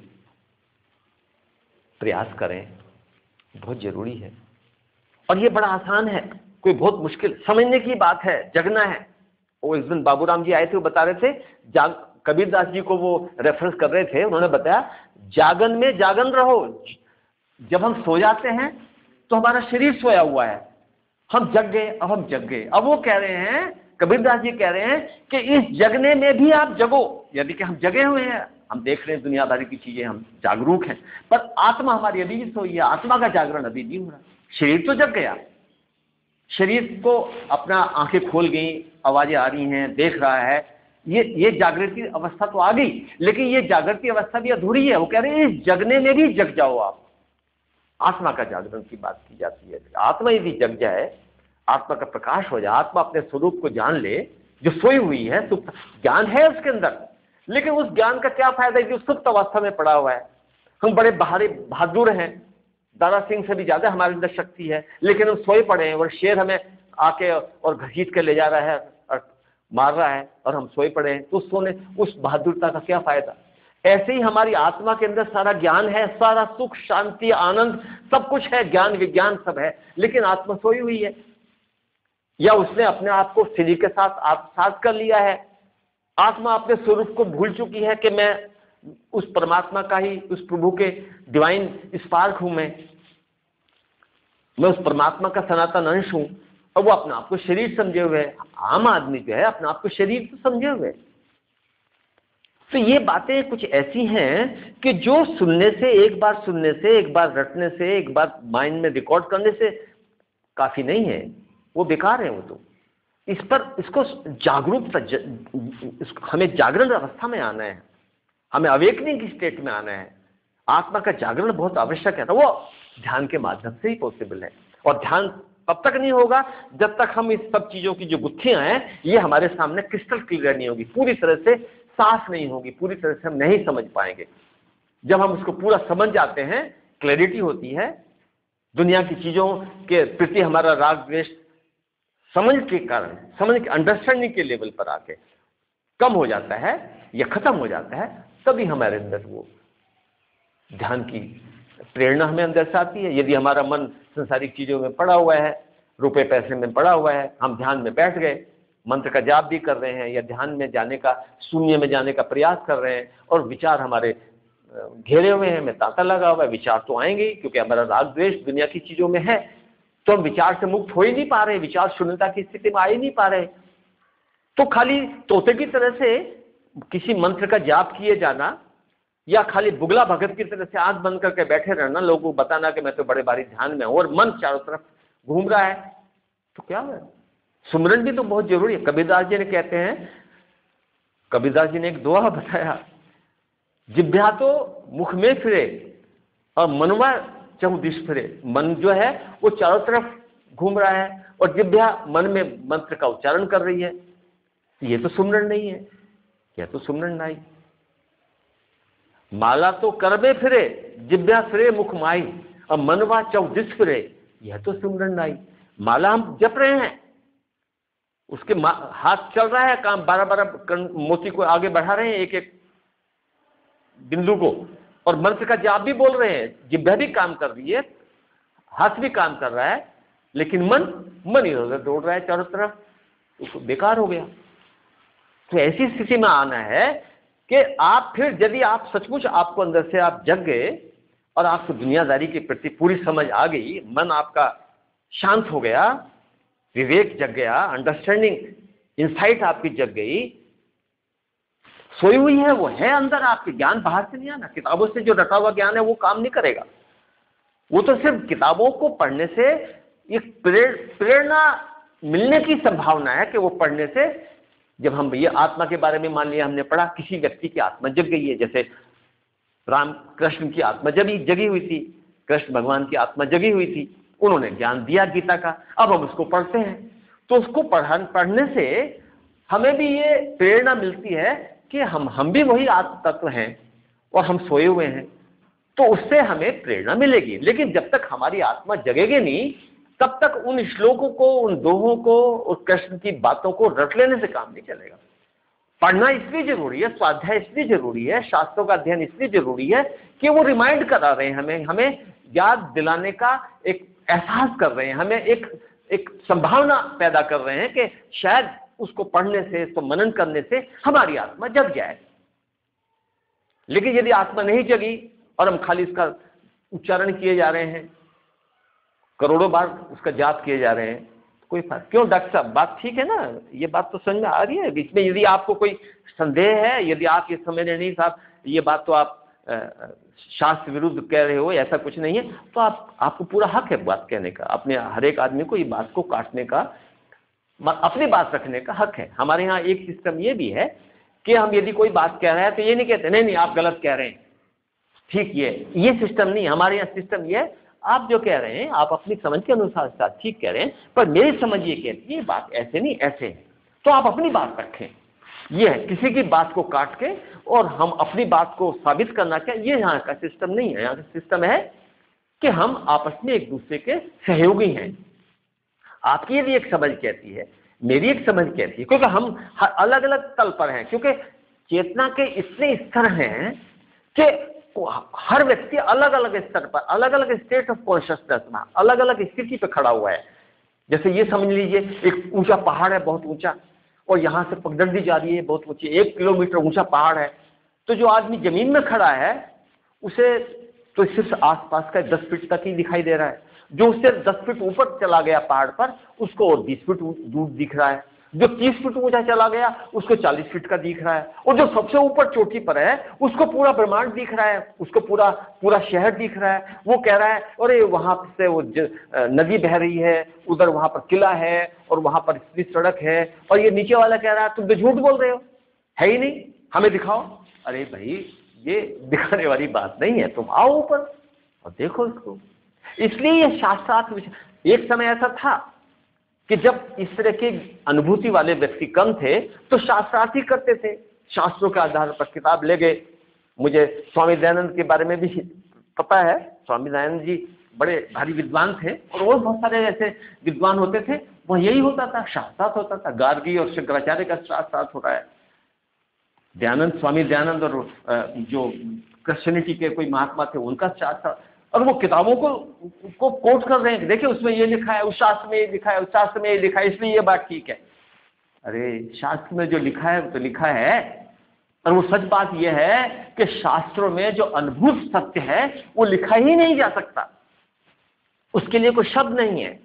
प्रयास करें। बहुत जरूरी है और ये बड़ा आसान है, कोई बहुत मुश्किल समझने की बात है। जगना है। वो इस दिन बाबूराम जी आए थे, वो बता रहे थे, जाग कबीरदास जी को वो रेफरेंस कर रहे थे। उन्होंने बताया जागन में जागन रहो। जब हम सो जाते हैं तो हमारा शरीर सोया हुआ है, हम जग गए, अब हम जग गए। अब वो कह रहे हैं, कबीरदास जी कह रहे हैं कि इस जगने में भी आप जगो। यदि कि हम जगे हुए हैं, हम देख रहे हैं दुनियादारी की चीजें, हम जागरूक हैं, पर आत्मा हमारी अभी भी सोई है। आत्मा का जागरण अभी नहीं हो रहा। शरीर तो जग गया, शरीर को अपना आंखें खोल गई, आवाजें आ रही हैं, देख रहा है, ये ये जागृति अवस्था तो आ गई, लेकिन ये जागृति अवस्था भी अधूरी है। वो कह रहे हैं इस जगने में भी जग जाओ आप। आत्मा का जागरण की बात की जाती है। आत्मा यदि जग जाए, आत्मा का प्रकाश हो जाए, आत्मा अपने स्वरूप को जान ले, जो सोई हुई है, सुप्त ज्ञान है उसके अंदर, लेकिन उस ज्ञान का क्या फायदा है जो सुप्त अवस्था में पड़ा हुआ है। हम बड़े बहारे बहादुर हैं, दारा सिंह से भी ज्यादा हमारे अंदर शक्ति है, लेकिन हम सोए पड़े हैं और शेर हमें आके और घसीट के ले जा रहा है और मार रहा है और हम सोए पड़े हैं। तो सोने उस बहादुरता का क्या फायदा। ऐसे ही हमारी आत्मा के अंदर सारा ज्ञान है, सारा सुख शांति आनंद सब कुछ है, ज्ञान विज्ञान सब है, लेकिन आत्मा सोई हुई है, या उसने अपने आप को शरीर के साथ आत्मसात कर लिया है। आत्मा अपने स्वरूप को भूल चुकी है कि मैं उस परमात्मा का ही, उस प्रभु के डिवाइन स्पार्क हूं, मैं मैं उस परमात्मा का सनातन अंश हूं। और वो अपने आप को शरीर समझे हुए है। आम आदमी जो है अपने आप को शरीर तो समझे हुए। तो ये बातें कुछ ऐसी हैं कि जो सुनने से, एक बार सुनने से, एक बार रटने से, एक बार माइंड में रिकॉर्ड करने से काफी नहीं है, वो बेकार है। वो तो इस पर इसको जागरूकता ज, इसको, हमें जागरण अवस्था में आना है, हमें अवेकनिंग की स्टेट में आना है। आत्मा का जागरण बहुत आवश्यक है, तो वो ध्यान के माध्यम से ही पॉसिबल है। और ध्यान तब तक नहीं होगा जब तक हम इस सब चीजों की जो गुत्थियां हैं ये हमारे सामने क्रिस्टल क्लियर नहीं होगी, पूरी तरह से साफ नहीं होगी, पूरी तरह से हम नहीं समझ पाएंगे। जब हम उसको पूरा समझ जाते हैं, क्लैरिटी होती है, दुनिया की चीजों के प्रति हमारा राग द्वेष समझ के कारण, समझ के अंडरस्टैंडिंग के लेवल पर आके कम हो जाता है या खत्म हो जाता है, तभी हमारे अंदर वो ध्यान की प्रेरणा हमें अंदर से आती है। यदि हमारा मन संसारिक चीजों में पड़ा हुआ है, रुपए पैसे में पड़ा हुआ है, हम ध्यान में बैठ गए, मंत्र का जाप भी कर रहे हैं या ध्यान में जाने का, शून्य में जाने का प्रयास कर रहे हैं, और विचार हमारे घेरे हुए हैं, में तांता लगा हुआ है, विचार तो आएंगे ही, क्योंकि हमारा राग द्वेष दुनिया की चीजों में है, तो हम विचार से मुक्त हो ही नहीं पा रहे, विचार शून्यता की स्थिति में आ ही नहीं पा रहे। तो खाली तोते की तरह से किसी मंत्र का जाप किए जाना या खाली बुगला भगत की तरह से आंख बंद करके बैठे रहना, लोगों को बताना कि मैं तो बड़े भारी ध्यान में हूं, और मन चारों तरफ घूम रहा है, तो क्या है? सुमरन भी तो बहुत जरूरी है। कबीरदास जी ने कहते हैं, कबीरदास जी ने एक दोहा बताया, जिब्या तो मुख में फिरे और मनवा चहुदिश फिरे। मन जो है वो चारों तरफ घूम रहा है और जिब्या मन में मंत्र का उच्चारण कर रही है, ये तो सुमरन नहीं है, यह तो सुमरन नहीं। माला तो कर में फिरे, जिब्या फिरे मुख माई, और मनवा चौदिस फिरे, यह तो सुमरन नहीं। माला हम जप रहे हैं, उसके हाथ चल रहा है काम, बारह बारह मोती को आगे बढ़ा रहे हैं, एक एक बिंदु को, और मंत्र का जाप भी बोल रहे हैं, जिब्या भी काम कर रही है, हाथ भी काम कर रहा है, लेकिन मन मन इधर उधर दौड़ रहा है चारों तरफ, तो बेकार हो गया। तो ऐसी स्थिति में आना है कि आप फिर, यदि आप सचमुच आपको अंदर से आप जग गए और आपको दुनियादारी के प्रति पूरी समझ आ गई, मन आपका शांत हो गया, विवेक जग गया, अंडरस्टैंडिंग इंसाइट आपकी जग गई, सोई हुई है, वो है अंदर आपके, ज्ञान बाहर से नहीं आना। किताबों से जो रटा हुआ ज्ञान है वो काम नहीं करेगा, वो तो सिर्फ किताबों को पढ़ने से एक प्रेरणा मिलने की संभावना है कि वो पढ़ने से, जब हम ये आत्मा के बारे में मान लिया हमने पढ़ा, किसी व्यक्ति की आत्मा जग गई है, जैसे राम कृष्ण की आत्मा जगी जगी हुई थी, कृष्ण भगवान की आत्मा जगी हुई थी, उन्होंने ज्ञान दिया गीता का, अब हम उसको पढ़ते हैं, तो उसको पढ़ पढ़ने से हमें भी ये प्रेरणा मिलती है कि हम हम भी वही आत्म तत्व हैं और हम सोए हुए हैं, तो उससे हमें प्रेरणा मिलेगी। लेकिन जब तक हमारी आत्मा जगेगी नहीं, तब तक उन श्लोकों को, उन दोहों को, उस कृष्ण की बातों को रट लेने से काम नहीं चलेगा। पढ़ना इसलिए जरूरी है, स्वाध्याय इसलिए जरूरी है, शास्त्रों का अध्ययन इसलिए जरूरी है कि वो रिमाइंड करा रहे हैं हमें, हमें याद दिलाने का एक एहसास कर रहे हैं, हमें एक एक संभावना पैदा कर रहे हैं कि शायद उसको पढ़ने से, उसको मनन करने से हमारी आत्मा जग जाए। लेकिन यदि आत्मा नहीं जगी और हम खाली इसका उच्चारण किए जा रहे हैं, करोड़ों बार उसका जाप किए जा रहे हैं, कोई फर्क क्यों? डॉक्टर साहब बात ठीक है ना, ये बात तो समझ में आ रही है। बीच में यदि आपको कोई संदेह है, यदि आप ये समझ रहे नहीं साहब ये बात तो आप शास्त्र विरुद्ध कह रहे हो, ऐसा कुछ नहीं है, तो आप आपको पूरा हक है बात कहने का, अपने हर एक आदमी को ये बात को काटने का, अपनी बात रखने का हक है। हमारे यहाँ एक सिस्टम ये भी है कि हम यदि कोई बात कह रहे हैं तो ये नहीं कहते नहीं नहीं आप गलत कह रहे हैं, ठीक, ये ये सिस्टम नहीं। हमारे यहाँ सिस्टम ये है, आप जो कह रहे हैं आप अपनी समझ के अनुसार ठीक कह रहे हैं, पर मेरी समझ ये कहती है बात ऐसे नहीं ऐसे है, तो आप अपनी बात रखें। ये है, किसी की बात को काट के और हम अपनी बात को साबित करना, क्या, ये यहाँ का सिस्टम नहीं है। यहाँ का सिस्टम है कि हम आपस में एक दूसरे के सहयोगी हैं। आपकी यदि एक समझ कहती है, मेरी एक समझ कहती है, क्योंकि हम अलग अलग तल पर हैं, क्योंकि चेतना के इतने स्तर हैं कि हर व्यक्ति अलग अलग स्तर पर, अलग अलग स्टेट ऑफ कॉन्शियसनेस में, अलग अलग स्थिति पर खड़ा हुआ है। जैसे ये समझ लीजिए एक ऊंचा पहाड़ है, बहुत ऊंचा, और यहाँ से पगडंडी जा रही है बहुत ऊंची, एक किलोमीटर ऊंचा पहाड़ है, तो जो आदमी जमीन में खड़ा है उसे तो सिर्फ आसपास का दस फीट तक ही दिखाई दे रहा है, जो उससे दस फीट ऊपर चला गया पहाड़ पर उसको और बीस फीट दूर दिख रहा है, जो तीस फीट ऊंचा चला गया उसको चालीस फीट का दिख रहा है, और जो सबसे ऊपर चोटी पर है उसको पूरा ब्रह्मांड दिख रहा है, उसको पूरा पूरा शहर दिख रहा है। वो कह रहा है अरे वहां से वो नदी बह रही है, उधर वहां पर किला है और वहां पर इतनी सड़क है, और ये नीचे वाला कह रहा है तुम तो झूठ बोल रहे हो, है ही नहीं, हमें दिखाओ। अरे भाई ये दिखाने वाली बात नहीं है, तुम आओ ऊपर और देखो इसको। इसलिए ये शास्त्रार्थ विषय। एक समय ऐसा था कि जब इस तरह की अनुभूति वाले व्यक्ति कम थे तो शास्त्रार्थ ही करते थे, शास्त्रों के आधार पर किताब ले गए। मुझे स्वामी दयानंद के बारे में भी पता है, स्वामी दयानंद जी बड़े भारी विद्वान थे, और और बहुत सारे ऐसे विद्वान होते थे वह यही होता था, शास्त्रार्थ होता था, गार्गी और शंकराचार्य का शास्त्रार्थ होता है, दयानंद, स्वामी दयानंद और जो क्रिश्चियनिटी के कोई महात्मा थे उनका शास्त्रार्थ, और वो किताबों को को कोट कर रहे हैं, देखिए उसमें ये लिखा है, उस शास्त्र में ये लिखा है, उस शास्त्र में ये लिखा है, इसलिए ये बात ठीक है। अरे शास्त्र में जो लिखा है वो तो लिखा है, और वो सच बात यह है कि शास्त्रों में जो अद्भुत सत्य है वो लिखा ही नहीं जा सकता, उसके लिए कोई शब्द नहीं है,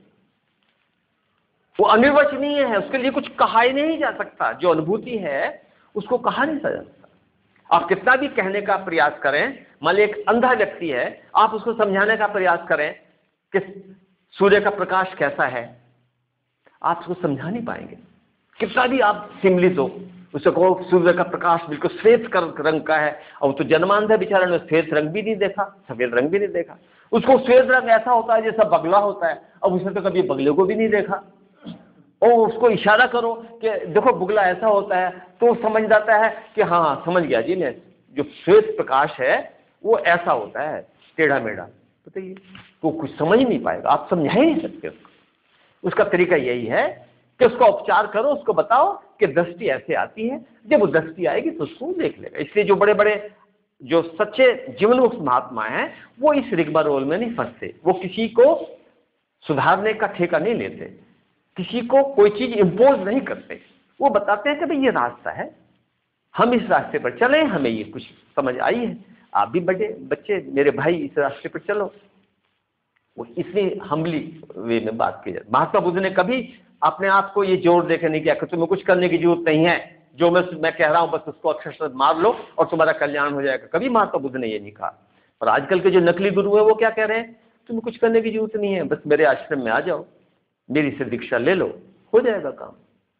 वो अनिर्वचनीय है, उसके लिए कुछ कहा ही नहीं जा सकता। जो अनुभूति है उसको कहा नहीं जा सकता। आप कितना भी कहने का प्रयास करें, मान ली एक अंधा व्यक्ति है, आप उसको समझाने का प्रयास करें कि सूर्य का प्रकाश कैसा है, आप उसको समझा नहीं पाएंगे। कितना भी आप सिमली दो, उससे कहो सूर्य का प्रकाश बिल्कुल श्वेत रंग का है, और तो जन्मांध है बेचारा ने श्वेत रंग भी नहीं देखा, सफेद रंग भी नहीं देखा, उसको श्वेत रंग ऐसा होता है जैसा बगला होता है, अब उसने तो कभी बगले को भी नहीं देखा, और उसको इशारा करो कि देखो बुगला ऐसा होता है, तो समझ जाता है कि हाँ समझ गया जी, मैं जो श्वेत प्रकाश है वो ऐसा होता है, टेढ़ा मेढ़ा, बताइए, तो कुछ समझ नहीं पाएगा, आप समझा ही नहीं सकते उसको। उसका तरीका यही है कि उसका उपचार करो, उसको बताओ कि दृष्टि ऐसे आती है, जब वो दृष्टि आएगी तो उसको देख लेगा। इसलिए जो बड़े बड़े जो सच्चे जीवनमुक्त महात्मा हैं वो इस रिग्मारोल में नहीं फंसते, वो किसी को सुधारने का ठेका नहीं लेते, किसी को कोई चीज इम्पोज नहीं करते, वो बताते हैं कि भाई ये रास्ता है, हम इस रास्ते पर चले, हमें ये कुछ समझ आई है, आप भी बड़े बच्चे मेरे भाई इस रास्ते पर चलो। वो इसलिए हम्बली वे में बात की जाती। महात्मा बुद्ध ने कभी अपने आप को ये जोर देकर नहीं किया कि तुम्हें कुछ करने की जरूरत नहीं है, जो मैं मैं कह रहा हूं बस उसको अक्षरशः मार लो और तुम्हारा कल्याण हो जाएगा, कभी महात्मा बुद्ध ने ये नहीं कहा। और आजकल के जो नकली गुरु है वो क्या कह रहे हैं, तुम्हें कुछ करने की जरूरत नहीं है, बस मेरे आश्रम में आ जाओ, मेरी से दीक्षा ले लो, हो जाएगा काम,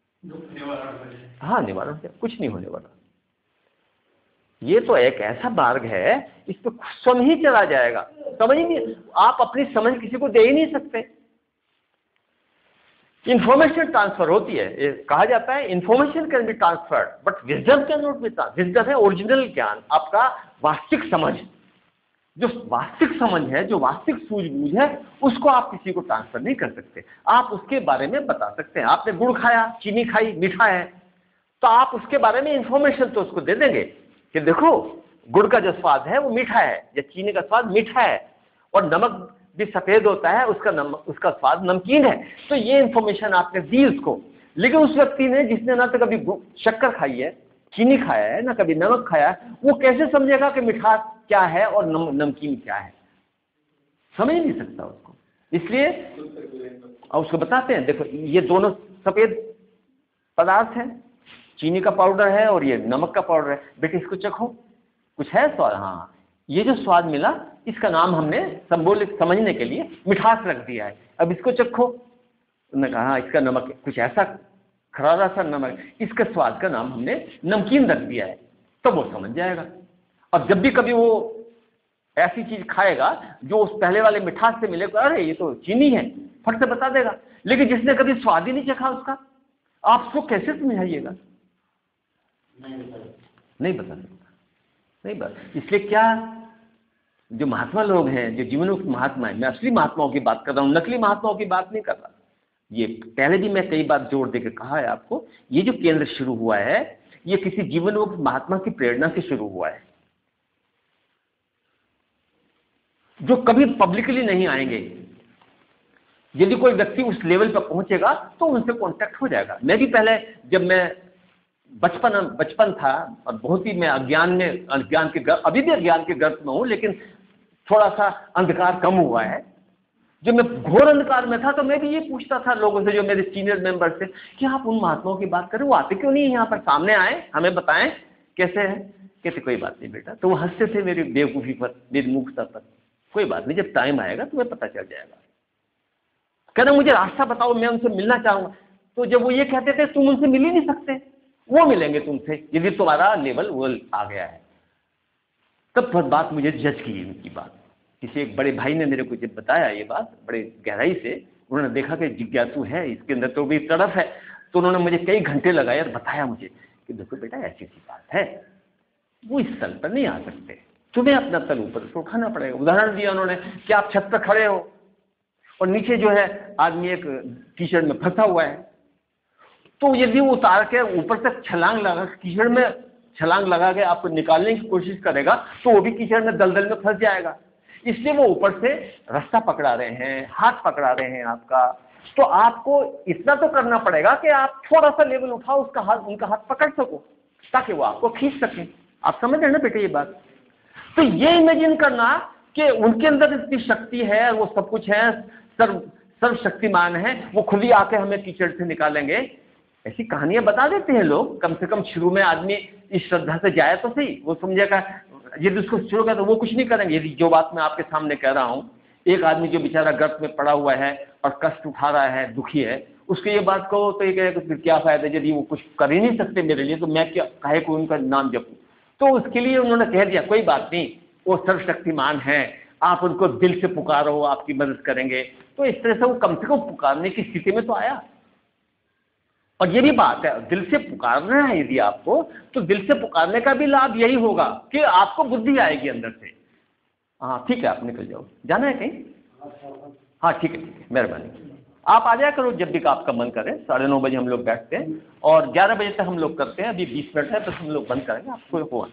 हाँ निवारण, कुछ नहीं होने वाला। ये तो एक ऐसा मार्ग है, इस पे स्वयं ही चला जाएगा, समझ ही नहीं, आप अपनी समझ किसी को दे ही नहीं सकते। इंफॉर्मेशन ट्रांसफर होती है, ये कहा जाता है information can be transferred but wisdom can not be transferred. Wisdom है ओरिजिनल ज्ञान, आपका वास्तविक समझ, जो वास्तविक समझ है, जो वास्तविक सूझबूझ है, उसको आप किसी को ट्रांसफर नहीं कर सकते। आप उसके बारे में बता सकते हैं, आपने गुड़ खाया, चीनी खाई, मीठा है, तो आप उसके बारे में इंफॉर्मेशन तो उसको दे देंगे कि देखो गुड़ का जो स्वाद है वो मीठा है, या चीनी का स्वाद मीठा है, और नमक भी सफेद होता है, उसका नमक, उसका स्वाद नमकीन है। तो ये इंफॉर्मेशन आपने दी उसको, लेकिन उस व्यक्ति ने जिसने ना तो कभी शक्कर खाई है, चीनी खाया है, ना कभी नमक खाया है, वो कैसे समझेगा कि मिठास क्या है और नम, नमकीन क्या है, समझ नहीं सकता उसको। इसलिए और उसको बताते हैं देखो ये दोनों सफेद पदार्थ है, चीनी का पाउडर है और ये नमक का पाउडर है, बेटे इसको चखो, कुछ है स्वाद, हाँ ये जो स्वाद मिला इसका नाम हमने संबोलित समझने के लिए मिठास रख दिया है, अब इसको चखो। उन्होंने कहा हाँ इसका नमक कुछ ऐसा खरारा सा नमक, इसका स्वाद का नाम हमने नमकीन रख दिया है, तो वो समझ जाएगा। अब जब भी कभी वो ऐसी चीज खाएगा जो उस पहले वाले मिठास से मिलेगा, अरे ये तो चीनी है, फट से बता देगा। लेकिन जिसने कभी स्वाद ही नहीं चखा उसका, आप उसको कैसे समझाइएगा, नहीं बता सकता, नहीं बता। इसलिए क्या जो महात्मा लोग हैं, जो जीवनोक्त महात्मा है, मैं असली महात्माओं की बात कर रहा हूं, नकली महात्माओं की बात नहीं कर रहा। ये पहले भी मैं कई बार जोर देकर कहा है आपको, ये जो केंद्र शुरू हुआ है ये किसी जीवनोक्त महात्मा की प्रेरणा से शुरू हुआ है, जो कभी पब्लिकली नहीं आएंगे। यदि कोई व्यक्ति उस लेवल पर पहुंचेगा तो उनसे कांटेक्ट हो जाएगा। मैं भी पहले जब मैं बचपन बचपन था और बहुत ही मैं अज्ञान में अज्ञान के गर्भ, अभी भी अज्ञान के गर्भ में हूं, लेकिन थोड़ा सा अंधकार कम हुआ है। जब मैं घोर अंधकार में था तो मैं भी ये पूछता था लोगों से, जो मेरे सीनियर मेंबर थे, कि आप उन महात्माओं की बात करें, वो आते क्यों नहीं यहाँ पर, सामने आए, हमें बताएं कैसे है। कहते कोई बात नहीं बेटा, तो वो हंसते थे मेरी बेवकूफी पर, मेरी मूर्खता पर। कोई बात नहीं, जब टाइम आएगा तुम्हें पता चल जाएगा। कहना मुझे रास्ता बताओ, मैं उनसे मिलना चाहूंगा। तो जब वो ये कहते थे तुम उनसे मिल ही नहीं सकते, वो मिलेंगे तुमसे यदि तुम्हारा लेवल वो आ गया है। तब बहुत बात मुझे जज की उनकी बात। किसी एक बड़े भाई ने मेरे को जब बताया ये बात बड़े गहराई से, उन्होंने देखा कि जिज्ञासु है, इसके अंदर तो भी तड़फ है, तो उन्होंने मुझे कई घंटे लगाए और बताया मुझे कि देखो बेटा ऐसी सी बात है, वो इस तल पर नहीं आ सकते, तुम्हें अपना तल ऊपर से उठाना पड़ेगा। उदाहरण दिया उन्होंने कि आप छत पर खड़े हो और नीचे जो है आदमी एक कीचड़ में फंसा हुआ है, तो यदि वो उतार के ऊपर से छलांग लगा कीचड़ में छलांग लगा के आपको निकालने की कोशिश करेगा तो वो भी कीचड़ में दलदल में फंस जाएगा। इसलिए वो ऊपर से रास्ता पकड़ा रहे हैं, हाथ पकड़ा रहे हैं आपका। तो आपको इतना तो करना पड़ेगा कि आप थोड़ा सा लेवल उठाओ, उसका हाथ उनका हाथ पकड़ सको ताकि वो आपको खींच सकें। आप समझ रहे हैं ना बेटे ये बात? तो ये इमेजिन करना कि उनके अंदर इतनी शक्ति है, वो सब कुछ है, सर्व सर्वशक्तिमान है, वो खुद ही आके हमें कीचड़ से निकालेंगे। ऐसी कहानियां बता देते हैं लोग। कम से कम शुरू में आदमी इस श्रद्धा से जाए तो सही, वो समझेगा। यदि उसको छोड़ोगे तो वो कुछ नहीं करेंगे। यदि जो बात मैं आपके सामने कह रहा हूं, एक आदमी जो बेचारा गर्त में पड़ा हुआ है और कष्ट उठा रहा है, दुखी है, उसको ये बात कहो तो ये कहेगा फिर क्या फायदा, यदि वो कुछ कर ही नहीं सकते मेरे लिए तो मैं क्या काहे को उनका नाम जपूं। तो उसके लिए उन्होंने कह दिया कोई बात नहीं, वो सर्वशक्तिमान है, आप उनको दिल से पुकारो, आपकी मदद करेंगे। तो इस तरह से वो कम से कम पुकारने की स्थिति में तो आया। और ये भी बात है, दिल से पुकारना है यदि आपको, तो दिल से पुकारने का भी लाभ यही होगा कि आपको बुद्धि आएगी अंदर से। हाँ ठीक है, आप निकल जाओ, जाना है कहीं? हाँ ठीक है, ठीक है, मेहरबानी। आप आ जाया करो जब भी आपका मन करे। साढ़े नौ बजे हम लोग बैठते हैं और ग्यारह बजे तक हम लोग करते हैं। अभी बीस मिनट है तो हम लोग बंद करेंगे। आपको हुआ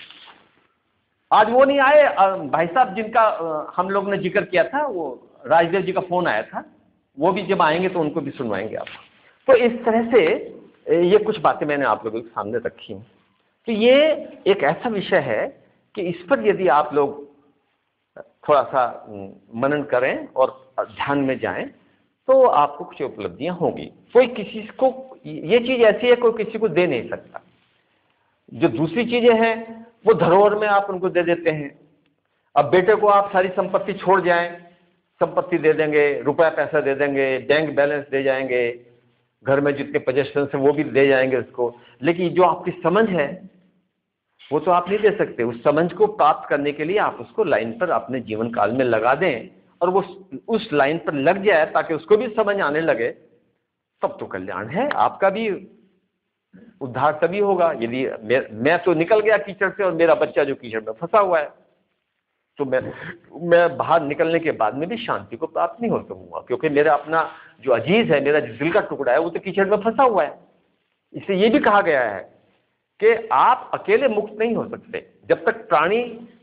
आज वो नहीं आए भाई साहब जिनका हम लोग ने जिक्र किया था, वो राजदेव जी का फोन आया था, वो भी जब आएंगे तो उनको भी सुनवाएंगे आप। तो इस तरह से ये कुछ बातें मैंने आप लोगों के सामने रखी हैं। तो ये एक ऐसा विषय है कि इस पर यदि आप लोग थोड़ा सा मनन करें और ध्यान में जाएं तो आपको कुछ उपलब्धियां होंगी। कोई किसी को ये चीज ऐसी है कोई किसी को दे नहीं सकता। जो दूसरी चीजें हैं वो धरोहर में आप उनको दे देते हैं। अब बेटे को आप सारी संपत्ति छोड़ जाएं, संपत्ति दे देंगे, रुपया पैसा दे देंगे, बैंक बैलेंस दे जाएंगे, घर में जितने पोजेशन है वो भी दे जाएंगे उसको, लेकिन जो आपकी समझ है वो तो आप नहीं दे सकते। उस समझ को प्राप्त करने के लिए आप उसको लाइन पर अपने जीवन काल में लगा दें और वो उस लाइन पर लग जाए ताकि उसको भी समझ आने लगे, तब तो कल्याण है। आपका भी उद्धार तभी होगा। यदि मैं, मैं तो निकल गया कीचड़ से और मेरा बच्चा जो कीचड़ में फंसा हुआ है, तो मैं मैं बाहर निकलने के बाद में भी शांति को प्राप्त नहीं हो सकूंगा, क्योंकि मेरा अपना जो अजीज है, मेरा जो दिल का टुकड़ा है, वो तो कीचड़ में फंसा हुआ है। इससे ये भी कहा गया है कि आप अकेले मुक्त नहीं हो सकते जब तक प्राणी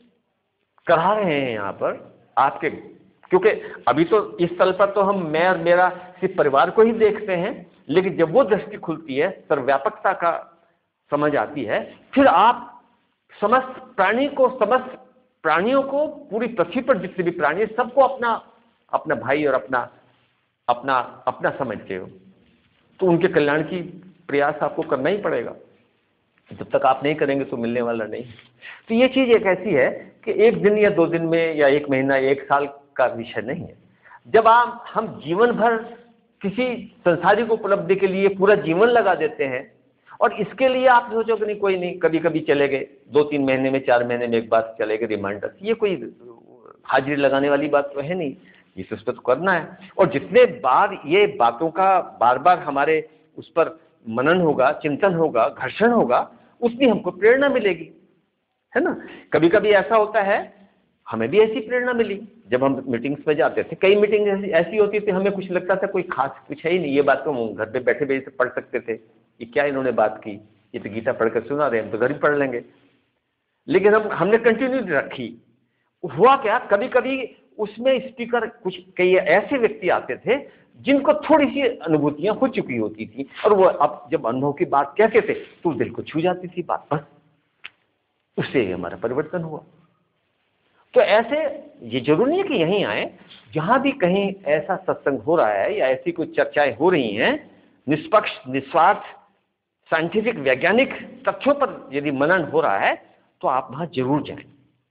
करा रहे हैं यहाँ पर आपके। क्योंकि अभी तो इस तल पर तो हम मैं और मेरा सिर्फ परिवार को ही देखते हैं, लेकिन जब वो दृष्टि खुलती है, सर्वव्यापकता का समझ आती है, फिर आप समस्त प्राणी को समस्त प्राणियों को, पूरी पृथ्वी पर जितने भी प्राणी, सबको अपना अपना भाई और अपना अपना अपना समझते हो, तो उनके कल्याण की प्रयास आपको करना ही पड़ेगा। जब तक आप नहीं करेंगे तो मिलने वाला नहीं। तो ये चीज एक ऐसी है कि एक दिन या दो दिन में या एक महीना या एक साल का विषय नहीं है। जब आप हम जीवन भर किसी संसारिक उपलब्धि के लिए पूरा जीवन लगा देते हैं और इसके लिए आप सोचोगे नहीं कोई नहीं, कभी कभी चले गए, दो तीन महीने में, चार महीने में एक बार चले गए रिमाइंडर, ये कोई हाजिरी लगाने वाली बात तो है नहीं। ये उस पर तो करना है। और जितने बार ये बातों का बार बार हमारे उस पर मनन होगा, चिंतन होगा, घर्षण होगा, उसमें हमको प्रेरणा मिलेगी, है ना। कभी कभी ऐसा होता है, हमें भी ऐसी प्रेरणा मिली जब हम मीटिंग्स में जाते थे। कई मीटिंग ऐसी, ऐसी होती थी, हमें कुछ लगता था कोई खास कुछ है ही नहीं, ये बात तो हम घर पे बैठे बैठे पढ़ सकते थे, ये क्या इन्होंने बात की, ये तो गीता पढ़कर सुना रहे, हम तो घर ही पढ़ लेंगे। लेकिन हम हमने कंटिन्यू रखी। हुआ क्या, कभी कभी उसमें स्पीकर कुछ कई ऐसे व्यक्ति आते थे जिनको थोड़ी सी अनुभूतियां हो चुकी होती थी, और वो अब जब अनुभव की बात कहते थे तो दिल को छू जाती थी बात, बस उससे हमारा परिवर्तन हुआ। तो ऐसे ये जरूरी नहीं है कि यहीं आए, जहां भी कहीं ऐसा सत्संग हो रहा है या ऐसी कोई चर्चाएं हो रही हैं, निष्पक्ष, निस्वार्थ, साइंटिफिक, वैज्ञानिक तथ्यों पर यदि मनन हो रहा है तो आप वहां जरूर जाएं।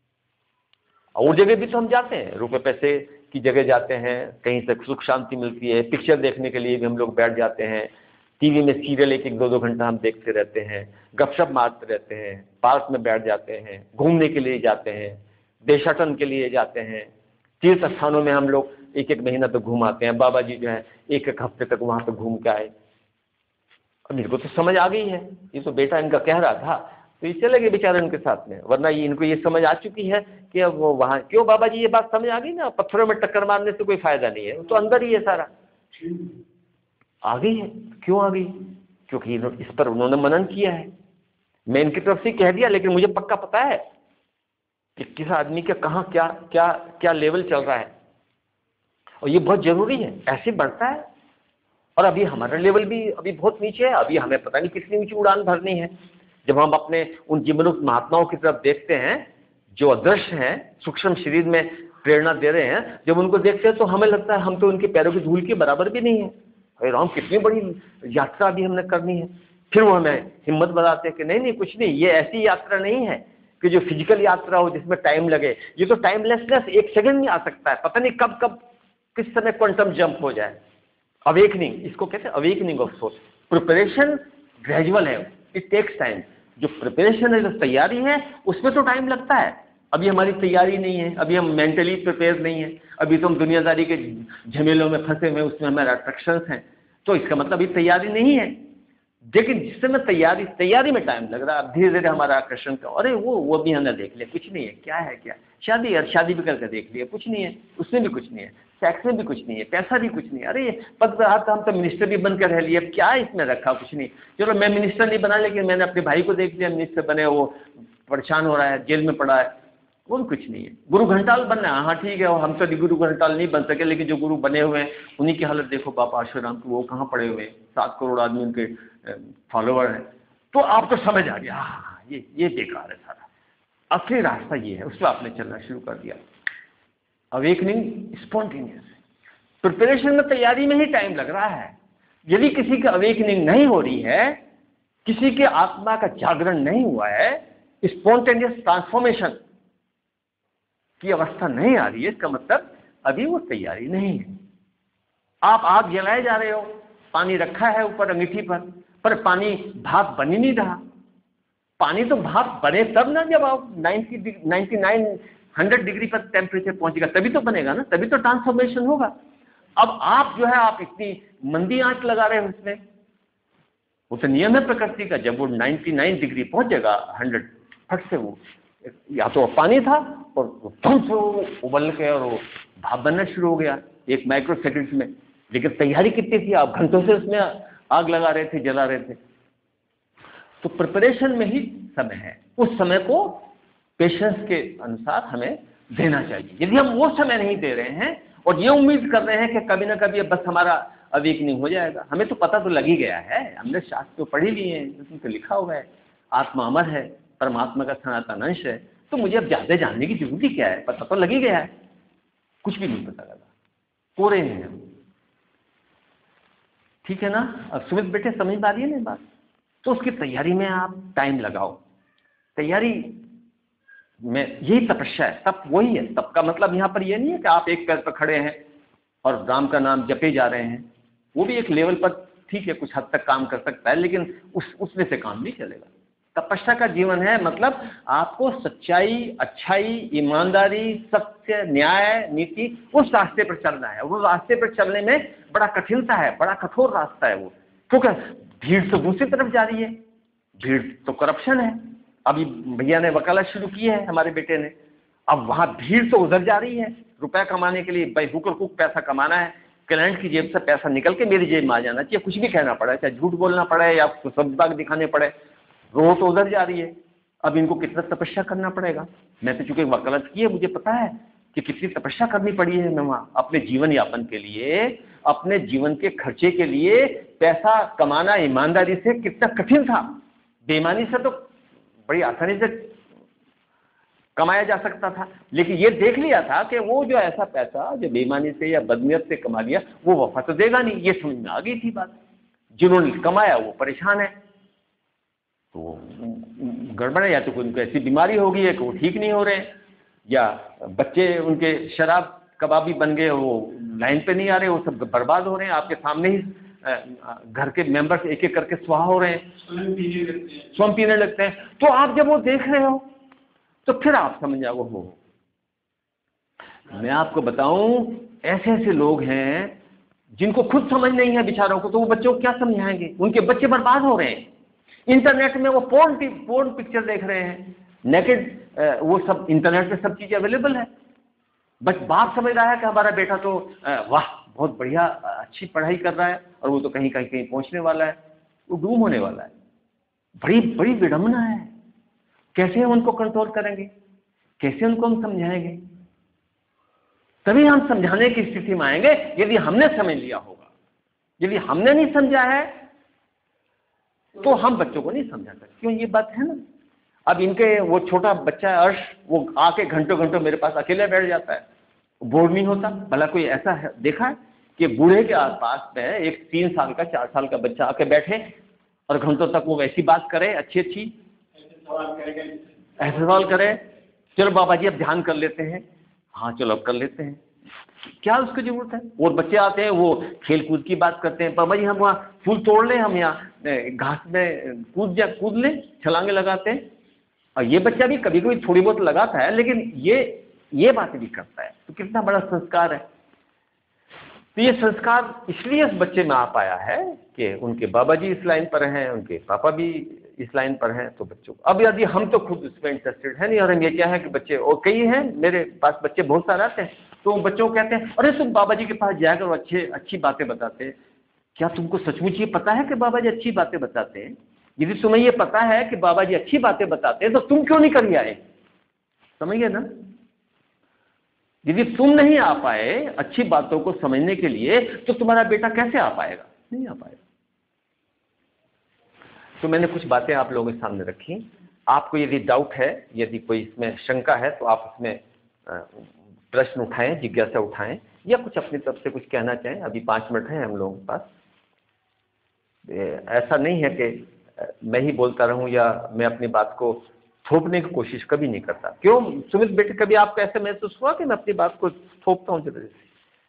और जगह भी तो हम जाते हैं, रुपए पैसे की जगह जाते हैं, कहीं से सुख शांति मिलती है, पिक्चर देखने के लिए भी हम लोग बैठ जाते हैं, टीवी में सीरियल एक एक दो दो घंटा हम देखते रहते हैं, गपशप मारते रहते हैं, पार्क में बैठ जाते हैं, घूमने के लिए जाते हैं, देशाटन के लिए जाते हैं, तीर्थ स्थानों में हम लोग एक एक महीना तो घूम आते हैं। बाबा जी जो है एक एक हफ्ते तक वहां पे घूम के आए। और मेरे को तो समझ आ गई है, ये तो बेटा इनका कह रहा था, तो ये चले गए बेचारे उनके साथ में, वरना ये इनको ये समझ आ चुकी है कि अब वो वहां क्यों बाबा जी, ये बात समझ आ गई ना, पत्थरों में टक्कर मारने से कोई फायदा नहीं है, तो अंदर ही है सारा, आ गई है। क्यों आ गई? क्योंकि इस पर उन्होंने मनन किया है। मैं इनकी तरफ से कह दिया, लेकिन मुझे पक्का पता है कि किस आदमी का कहाँ क्या क्या क्या लेवल चल रहा है, और ये बहुत जरूरी है, ऐसे बढ़ता है। और अभी हमारा लेवल भी अभी बहुत नीचे है, अभी हमें पता नहीं कितनी ऊंची उड़ान भरनी है। जब हम अपने उन जीवनुक्त महात्माओं की तरफ देखते हैं जो अदृश्य हैं, सूक्ष्म शरीर में प्रेरणा दे रहे हैं, जब उनको देखते हैं तो हमें लगता है हम तो उनके पैरों की धूल के बराबर भी नहीं है। अरे राम, कितनी बड़ी यात्रा अभी हमने करनी है। फिर वो हमें हिम्मत बताते हैं कि नहीं नहीं कुछ नहीं, ये ऐसी यात्रा नहीं है कि जो फिजिकल यात्रा हो जिसमें टाइम लगे। ये तो टाइमलेसनेस एक सेकंड में आ सकता है, पता नहीं कब कब किस समय क्वांटम जंप हो जाए। अवेकनिंग, इसको कहते हैं awakening of soul. Preparation gradual है, इट टेक्स टाइम। जो प्रिपरेशन है, जो तैयारी है, उसमें तो टाइम लगता है। अभी हमारी तैयारी नहीं है, अभी हम मेंटली प्रिपेयर नहीं है, अभी तो हम दुनियादारी के झमेलों में फंसे हुए, उसमें हमारे अट्रैक्शंस हैं, तो इसका मतलब अभी तैयारी नहीं है। लेकिन जिस समय तैयारी तैयारी में टाइम लग रहा है, धीरे धीरे हमारा आकर्षण का, अरे वो वो भी हमने देख लिया, कुछ नहीं है, क्या है क्या, शादी यार शादी भी करके देख लिया, कुछ नहीं है, उसमें भी कुछ नहीं है, सेक्स में भी कुछ नहीं है, पैसा भी कुछ नहीं है, अरे पद रहा था, हम तो मिनिस्टर भी बनकर रह लिया, क्या इसमें रखा, कुछ नहीं। चलो मैं मिनिस्टर नहीं बना, लेकिन मैंने अपने भाई को देख लिया मिनिस्टर बने, वो परेशान हो रहा है, जेल में पड़ा है, वो भी कुछ नहीं है। गुरु घंटाल बनना है, हाँ ठीक है, हम तो गुरु घंटाल नहीं बन सके, लेकिन जो गुरु बने हुए हैं उन्हीं की हालत देखो, बाबा आश्रम को, वो कहाँ पड़े हुए हैं, सात करोड़ आदमी उनके फॉलोअर हैं। तो आपको समझ आ गया, हाँ ये ये बेकार है सारा, असली रास्ता ये है, उस पर आपने चलना शुरू कर दिया। अवेकनिंग स्पॉन्टेनियस, प्रिपरेशन में, तैयारी में ही टाइम लग रहा है। यदि किसी की अवेकनिंग नहीं हो रही है, किसी के आत्मा का जागरण नहीं हुआ है, स्पॉन्टेनियस ट्रांसफॉर्मेशन की अवस्था नहीं आ रही है, इसका मतलब अभी वो तैयारी नहीं है। आप आग जलाए जा रहे हो, पानी रखा है ऊपर अंगीठी पर, पर पानी भाप बन ही नहीं रहा। पानी तो भाप बने तब ना, जब आप नब्बे निन्यानवे सौ डिग्री पर टेम्परेचर पहुंचेगा, तभी तो बनेगा ना, तभी तो ट्रांसफॉर्मेशन होगा। अब आप जो है, आप इतनी मंदी आंच लगा रहे हो इसमें, वो तो नियम है प्रकृति का, जब वो निन्यानवे डिग्री पहुंचेगा हंड्रेड, फट से वो या तो पानी था और वो उबल के और वो भाप बनना शुरू हो गया एक माइक्रो सेकंड में। लेकिन तैयारी कितनी थी, आप घंटों से उसमें आग लगा रहे थे, जला रहे थे। तो प्रिपरेशन में ही समय है, उस समय को पेशेंस के अनुसार हमें देना चाहिए। यदि हम वो समय नहीं दे रहे हैं और ये उम्मीद कर रहे हैं कि कभी ना कभी बस हमारा अवेकनिंग हो जाएगा, हमें तो पता तो लग ही गया है, हमने शास्त्र तो पढ़ी लिए हैं, उसमें तो लिखा हुआ है आत्मा अमर है, परमात्मा का सनातन अंश है, तो मुझे अब ज्यादा जानने की जरूरत ही क्या है, पता तो लग ही गया है। कुछ भी नहीं पता लगा, कोरे हैं हम, ठीक है ना। अब सुमित बेटे समझ पा रही है ना बात, तो उसकी तैयारी में आप टाइम लगाओ। तैयारी में यही तपस्या है, तप वही है। तप का मतलब यहाँ पर यह नहीं है कि आप एक पैर पर खड़े हैं और राम का नाम जपे जा रहे हैं, वो भी एक लेवल पर ठीक है, कुछ हद तक काम कर सकता है, लेकिन उस उसमें से काम नहीं चलेगा। तपस्या का जीवन है, मतलब आपको सच्चाई, अच्छाई, ईमानदारी, सत्य, न्याय, नीति, उस रास्ते पर चलना है। वो रास्ते पर चलने में बड़ा कठिनता है, बड़ा कठोर रास्ता है वो, क्योंकि भीड़ तो दूसरी तरफ जा रही है, भीड़ तो करप्शन है। अभी भैया ने वकालत शुरू की है, हमारे बेटे ने, अब वहां भीड़ तो उधर जा रही है, रुपया कमाने के लिए बाई हुक और कुक पैसा कमाना है, क्लाइंट की जेब से पैसा निकल के मेरी जेब में आ जाना चाहिए, कुछ भी कहना पड़े, चाहे झूठ बोलना पड़े या सबक दिखाने पड़े, रोह तो उधर जा रही है। अब इनको कितना तपस्या करना पड़ेगा। मैं तो चूंकि वकालत की है, मुझे पता है कि कितनी तपस्या करनी पड़ी है मैं वहां, अपने जीवन यापन के लिए, अपने जीवन के खर्चे के लिए पैसा कमाना ईमानदारी से कितना कठिन था। बेईमानी से तो बड़ी आसानी से कमाया जा सकता था, लेकिन ये देख लिया था कि वो जो ऐसा पैसा जो बेईमानी से या बदनीयत से कमा लिया, वो वफा तो देगा नहीं, ये समझ में आ गई थी बात। जिन्होंने कमाया वो परेशान है, तो गड़बड़ है, या तो कोई उनको ऐसी बीमारी होगी है कि वो ठीक नहीं हो रहे हैं, या बच्चे उनके शराब कबाबी बन गए, वो लाइन पे नहीं आ रहे, वो सब बर्बाद हो रहे हैं, आपके सामने ही घर के मेंबर्स एक एक करके स्वाहा हो रहे हैं, स्वयं पीने लगते हैं। तो आप जब वो देख रहे हो तो फिर आप समझ जाओ। हो मैं आपको बताऊं, ऐसे ऐसे लोग हैं जिनको खुद समझ नहीं है बेचारों को, तो वो बच्चों को क्या समझाएंगे, उनके बच्चे बर्बाद हो रहे हैं। इंटरनेट में वो पोर्न पोर्न पिक्चर देख रहे हैं, नेकेड, वो सब इंटरनेट पे सब चीजें अवेलेबल है। बस बाप समझ रहा है कि हमारा बेटा तो वाह बहुत बढ़िया अच्छी पढ़ाई कर रहा है और वो तो कहीं कहीं कहीं पहुंचने वाला है, वो डूम होने वाला है। बड़ी बड़ी विडंबना है। कैसे हम उनको कंट्रोल करेंगे, कैसे उनको हम समझाएंगे? तभी हम समझाने की स्थिति में आएंगे यदि हमने समझ लिया होगा। यदि हमने नहीं समझा है तो हम बच्चों को नहीं समझा सकते। क्यों? ये बात है ना। अब इनके वो छोटा बच्चा है अर्श, वो आके घंटों घंटों मेरे पास अकेले बैठ जाता है, बोर नहीं होता। भला कोई ऐसा है देखा है कि बूढ़े के आसपास में एक तीन साल का चार साल का बच्चा आके बैठे और घंटों तक वो वैसी बात करे, अच्छी अच्छी ऐसे सवाल करे, चलो बाबा जी अब ध्यान कर लेते हैं, हाँ चलो अब कर लेते हैं, क्या उसकी जरूरत है? और बच्चे आते हैं वो खेल कूद की बात करते हैं, बाबा जी हम वहाँ फूल तोड़ लें, हम यहाँ घास में कूद जा कूद लें, छलांगे लगाते हैं। और ये बच्चा भी कभी कभी थोड़ी बहुत लगाता है, लेकिन ये ये बातें भी करता है। तो कितना बड़ा संस्कार है। तो ये संस्कार इसलिए इस बच्चे में आ पाया है कि उनके बाबा जी इस लाइन पर हैं, उनके पापा भी इस लाइन पर हैं। तो बच्चों अब यदि हम तो खुद इसमें इंटरेस्टेड है नहीं, और हम ये क्या है कि बच्चे, और कई हैं मेरे पास बच्चे बहुत सारे आते हैं, तो बच्चों को कहते हैं अरे तुम बाबा जी के पास जाकर वो अच्छे अच्छी बातें बताते हैं। क्या तुमको सचमुच ये पता है कि बाबा जी अच्छी बातें बताते हैं? यदि तुम्हें ये पता है कि बाबा जी अच्छी बातें बताते हैं तो तुम क्यों नहीं कर आए? समझिए ना। यदि तुम नहीं आ पाए अच्छी बातों को समझने के लिए तो तुम्हारा बेटा कैसे आ पाएगा? नहीं आ पाएगा। तो मैंने कुछ बातें आप लोगों के सामने रखी। आपको यदि डाउट है, यदि कोई इसमें शंका है तो आप इसमें प्रश्न उठाएं, जिज्ञासा उठाएं, या कुछ अपनी तरफ से कुछ कहना चाहें। अभी पांच मिनट हैं हम लोगों के पास। ऐसा नहीं है कि मैं ही बोलता रहूं या मैं अपनी बात को थोपने की कोशिश कभी नहीं करता। क्यों सुमित बेटे, कभी आपको ऐसा महसूस हुआ कि मैं अपनी बात को थोपता हूं जरूर से?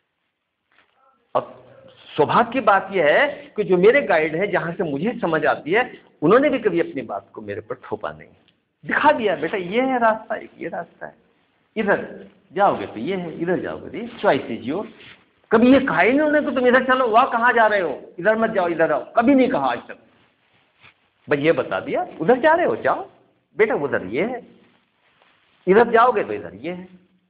और सौभाग्य की बात यह है कि जो मेरे गाइड है, जहां से मुझे समझ आती है, उन्होंने भी कभी अपनी बात को मेरे पर थोपा नहीं, दिखा दिया बेटा ये है रास्ता, एक ये रास्ता है, इधर जाओगे तो ये है, इधर जाओगे तो चॉइस इज योर। कभी ये कहा ही नहीं उन्होंने कि तुम इधर चलो, वहां कहाँ जा रहे हो, इधर मत जाओ इधर आओ, कभी नहीं कहा आज तक। बस ये बता दिया उधर जा रहे हो जाओ बेटा, उधर ये है, इधर जाओगे तो इधर ये है।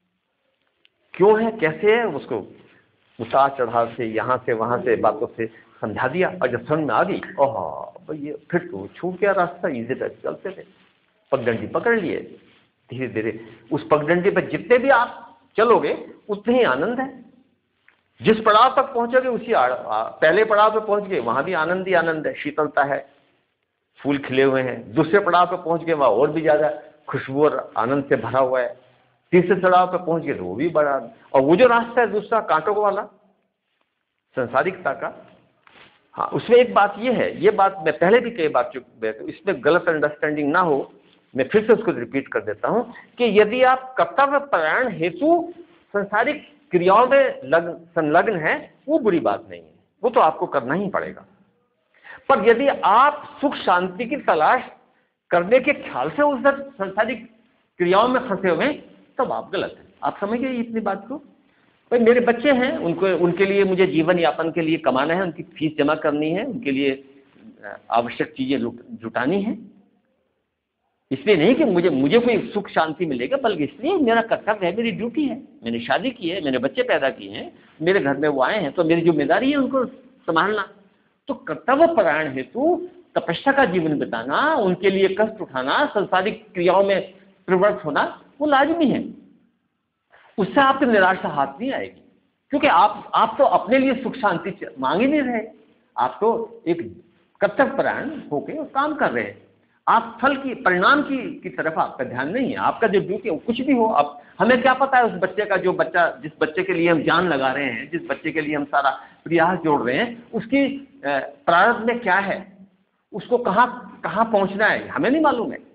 क्यों है, कैसे है, उसको उतार चढ़ाव से, यहाँ से वहां से बातों से समझा दिया। और जब समझ में आ गई, ओह ये फिर तो छूट गया रास्ता, इजी तक चलते थे, पगडंडी पकड़ लिए। धीरे धीरे उस पगडंडी पर जितने भी आप चलोगे उतने ही आनंद है। जिस पड़ाव तक पहुंचोगे उसी पहले पड़ाव पे पहुंच गए, वहां भी आनंद ही आनंद है, शीतलता है, फूल खिले हुए हैं। दूसरे पड़ाव पे पहुंच गए, वहां और भी ज्यादा खुशबू और आनंद से भरा हुआ है। तीसरे पड़ाव पे पहुंच गए तो वो भी बड़ा। और वो जो रास्ता है दूसरा कांटों वाला, संसारिकता का, हाँ उसमें एक बात ये है, ये बात मैं पहले भी कई बार चुका, इसमें गलत अंडरस्टैंडिंग ना हो, मैं फिर से उसको रिपीट कर देता हूं कि यदि आप कर्तव्य परायण हेतु संसारिक क्रियाओं में लग संलग्न है, वो बुरी बात नहीं है, वो तो आपको करना ही पड़ेगा। पर यदि आप सुख शांति की तलाश करने के ख्याल से उस संसारिक क्रियाओं में फंसे हुए तब आप गलत हैं। आप समझिए इतनी बात को। भाई मेरे बच्चे हैं, उनको उनके लिए मुझे जीवन यापन के लिए कमाना है, उनकी फीस जमा करनी है, उनके लिए आवश्यक चीजें जुटानी है। इसलिए नहीं कि मुझे मुझे कोई सुख शांति मिलेगा, बल्कि इसलिए मेरा कर्तव्य है, मेरी ड्यूटी है। मैंने शादी की है, मैंने बच्चे पैदा किए हैं, मेरे घर में वो आए हैं, तो मेरी जिम्मेदारी है उनको संभालना। तो कर्तव्य परायण हेतु तपस्या का जीवन बिताना, उनके लिए कष्ट उठाना, संसारिक क्रियाओं में प्रवृत्त होना, वो लाजमी है। उससे आपकी निराशा हाथ नहीं आएगी, क्योंकि आप आप तो अपने लिए सुख शांति मांग ही नहीं रहे, आप तो एक कर्तव्य परायण होकर काम कर रहे हैं। आप फल की परिणाम की की तरफ आपका ध्यान नहीं है। आपका जो ड्यूटी है कुछ भी हो, अब हमें क्या पता है उस बच्चे का, जो बच्चा जिस बच्चे के लिए हम जान लगा रहे हैं, जिस बच्चे के लिए हम सारा प्रयास जोड़ रहे हैं, उसकी प्रारब्ध में क्या है, उसको कहाँ कहाँ पहुंचना है, हमें नहीं मालूम है।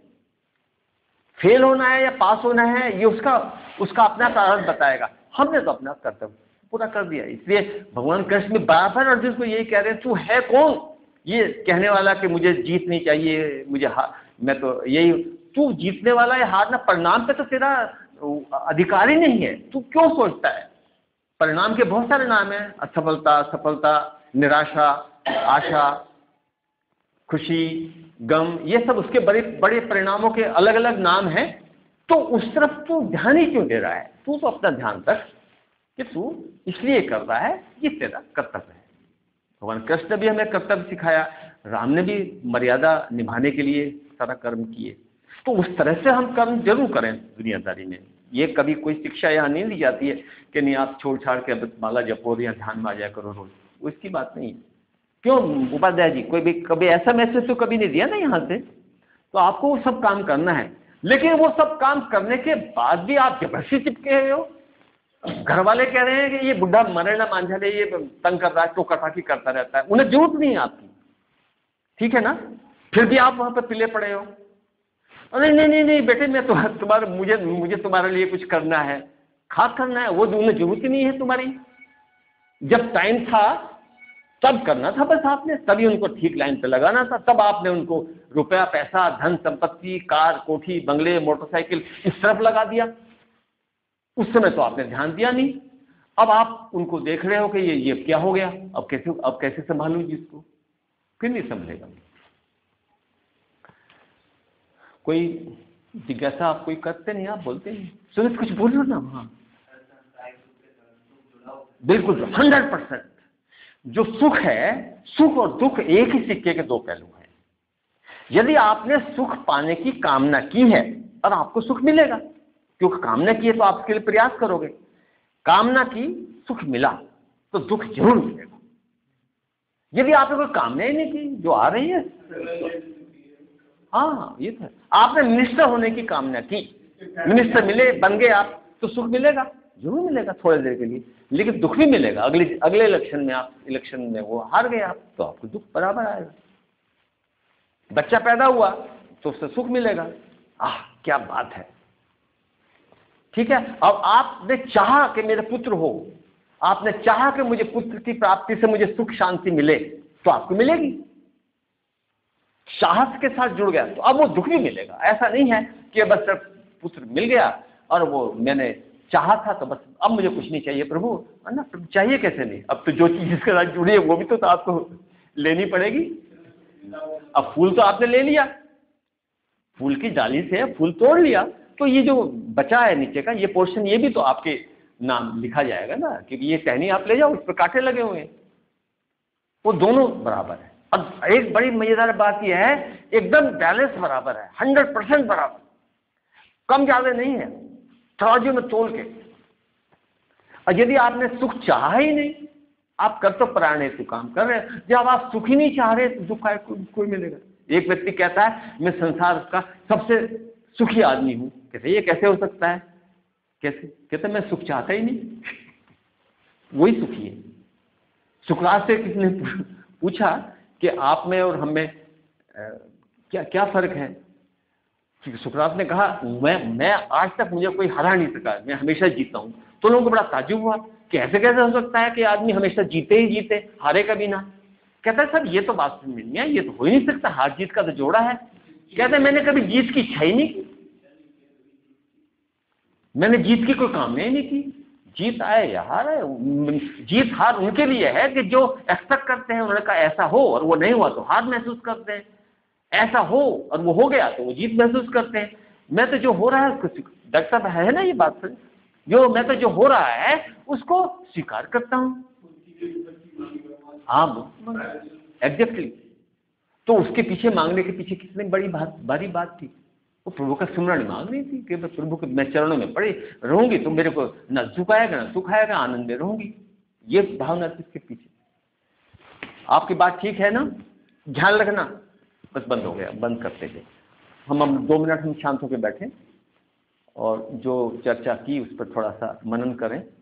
फेल होना है या पास होना है, ये उसका उसका अपना प्रारब्ध बताएगा। हमने तो अपना कर्तव्य पूरा कर दिया। इसलिए भगवान कृष्ण में बराबर अर्जुन को यही कह रहे हैं, तू है कौन ये कहने वाला कि मुझे जीत नहीं चाहिए, मुझे हार, मैं तो यही, तू जीतने वाला है, हारना परिणाम पे तो तेरा अधिकार ही नहीं है, तू क्यों सोचता है? परिणाम के बहुत सारे नाम हैं, असफलता, सफलता, निराशा, आशा, खुशी, गम, ये सब उसके बड़े बड़े परिणामों के अलग अलग नाम हैं। तो उस तरफ तू ध्यान ही क्यों दे रहा है? तू तो अपना ध्यान रख कि तू इसलिए कर रहा है, ये तेरा कर्तव्य है। भगवान कृष्ण ने भी हमें कर्तव्य सिखाया, राम ने भी मर्यादा निभाने के लिए सारा कर्म किए। तो उस तरह से हम कर्म जरूर करें दुनियादारी में। ये कभी कोई शिक्षा यहाँ नहीं दी जाती है कि नहीं आप छोड़ छाड़ के अब माला जपो या ध्यान में आ जाया करो रोज, उसकी बात नहीं। क्यों उपाध्याय जी, कोई भी कभी ऐसा मैसेज तो कभी नहीं दिया ना यहाँ से। तो आपको वो सब काम करना है, लेकिन वो सब काम करने के बाद भी आप जबरदस्ती चिपके हुए हो। घर वाले कह रहे हैं कि ये बुढ़ा मरे ना मान ले, ये तंग कर रहा है, टोका-टाकी करता रहता है, उन्हें जरूरत नहीं है आपकी, ठीक है ना, फिर भी आप वहां पर पिले पड़े हो। अरे नहीं नहीं नहीं बेटे, मैं तुम्हारे मुझे मुझे तुम्हारे लिए कुछ करना है, खास करना है, वो उन्हें जरूरत ही नहीं है तुम्हारी। जब टाइम था तब करना था बस आपने, तभी उनको ठीक लाइन पे लगाना था, तब आपने उनको रुपया पैसा धन संपत्ति कार कोठी बंगले मोटरसाइकिल इस तरफ लगा दिया। उस समय तो आपने ध्यान दिया नहीं। अब आप उनको देख रहे हो कि ये ये क्या हो गया, अब कैसे अब कैसे संभालूं जिसको, फिर नहीं संभलेगा। कोई जिज्ञासा आप कोई करते नहीं, आप बोलते नहीं, सुनित कुछ बोलो ना। हाँ बिल्कुल, हंड्रेड परसेंट जो सुख है, सुख और दुख एक ही सिक्के के दो पहलू हैं। यदि आपने सुख पाने की कामना की है और आपको सुख मिलेगा, क्योंकि कामना की है तो आप इसके लिए प्रयास करोगे। कामना की, सुख मिला तो दुख जरूर मिलेगा। यदि आपने कोई कामना ही नहीं की, जो आ रही है, हाँ ये तो है, आपने मिनिस्टर होने की कामना की, मिनिस्टर मिले, बन गए आप, तो सुख मिलेगा, जरूर मिलेगा थोड़ी देर के लिए, लेकिन दुख भी मिलेगा। अगले अगले इलेक्शन में आप इलेक्शन में वो हार गए आप, तो आपको दुख बराबर आएगा। बच्चा पैदा हुआ तो उससे सुख मिलेगा, आह क्या बात है, ठीक है। अब आपने चाहा कि मेरे पुत्र हो, आपने चाहा कि मुझे पुत्र की प्राप्ति से मुझे सुख शांति मिले, तो आपको मिलेगी। साहस के साथ जुड़ गया तो अब वो दुख भी मिलेगा। ऐसा नहीं है कि बस सिर्फ पुत्र मिल गया और वो मैंने चाहा था तो बस अब मुझे कुछ नहीं चाहिए प्रभु, है ना, चाहिए कैसे नहीं, अब तो जो चीज इसके साथ जुड़ी है वो भी तो, तो आपको लेनी पड़ेगी। अब फूल तो आपने ले लिया, फूल की डाली से फूल तोड़ लिया, तो ये जो बचा है नीचे का ये पोर्शन, ये भी तो आपके नाम लिखा जाएगा ना, क्योंकि ये टहनी आप ले जाओ, इस पर कांटे लगे हुए हैं, वो दोनों बराबर है। और एक बड़ी मजेदार बात यह है, एकदम बैलेंस बराबर है, हंड्रेड परसेंट बराबर, कम ज्यादा नहीं है, तराजू में तोल के। और यदि आपने सुख चाहा ही नहीं, आप कर तो प्राण हेतु काम कर रहे हैं, जब आप सुख ही नहीं चाह रहे तो दुख को, कोई मिलेगा। एक व्यक्ति कहता है मैं संसार का सबसे सुखी आदमी हूं, कहते ये कैसे हो सकता है, कैसे, कहते मैं सुख चाहता ही नहीं, वही सुखी है। सुकरात से किसने पूछा कि आप में और हम में क्या क्या फर्क है, सुकरात ने कहा मैं मैं आज तक मुझे कोई हरा नहीं सका, मैं हमेशा जीता हूं। तो लोगों को बड़ा ताज्जुब हुआ, कैसे कैसे हो सकता है कि आदमी हमेशा जीते ही जीते, हारे कभी ना। कहता है सर ये तो बात नहीं है, ये तो हो ही नहीं सकता, हार जीत का तो जोड़ा है। कहते मैंने कभी जीत की इच्छा ही नहीं की, मैंने जीत की कोई कामना ही नहीं की, जीत आए या हार आए, जीत हार उनके लिए है कि जो एक्सपेक्ट करते हैं उन्होंने कहा ऐसा हो और वो नहीं हुआ तो हार महसूस करते हैं, ऐसा हो और वो हो गया तो वो जीत महसूस करते हैं। मैं तो जो हो रहा है उसको, डॉक्टर साहब है ना ये बात, जो मैं तो जो हो रहा है उसको स्वीकार करता हूं। हाँ एग्जैक्टली, तो उसके पीछे मांगने के पीछे कितनी बड़ी बात, बड़ी बात थी, वो प्रभु का सिमरण मांग रही थी कि प्रभु के मैं चरणों में पड़े रहूंगी तो मेरे को न सुख आएगा न सुख आएगा, आनंद में रहूंगी, ये भावना थी इसके पीछे। आपकी बात ठीक है ना, ध्यान रखना। बस बंद हो गया, बंद करते थे हम हम दो मिनट हम शांत होकर बैठे और जो चर्चा की उस पर थोड़ा सा मनन करें।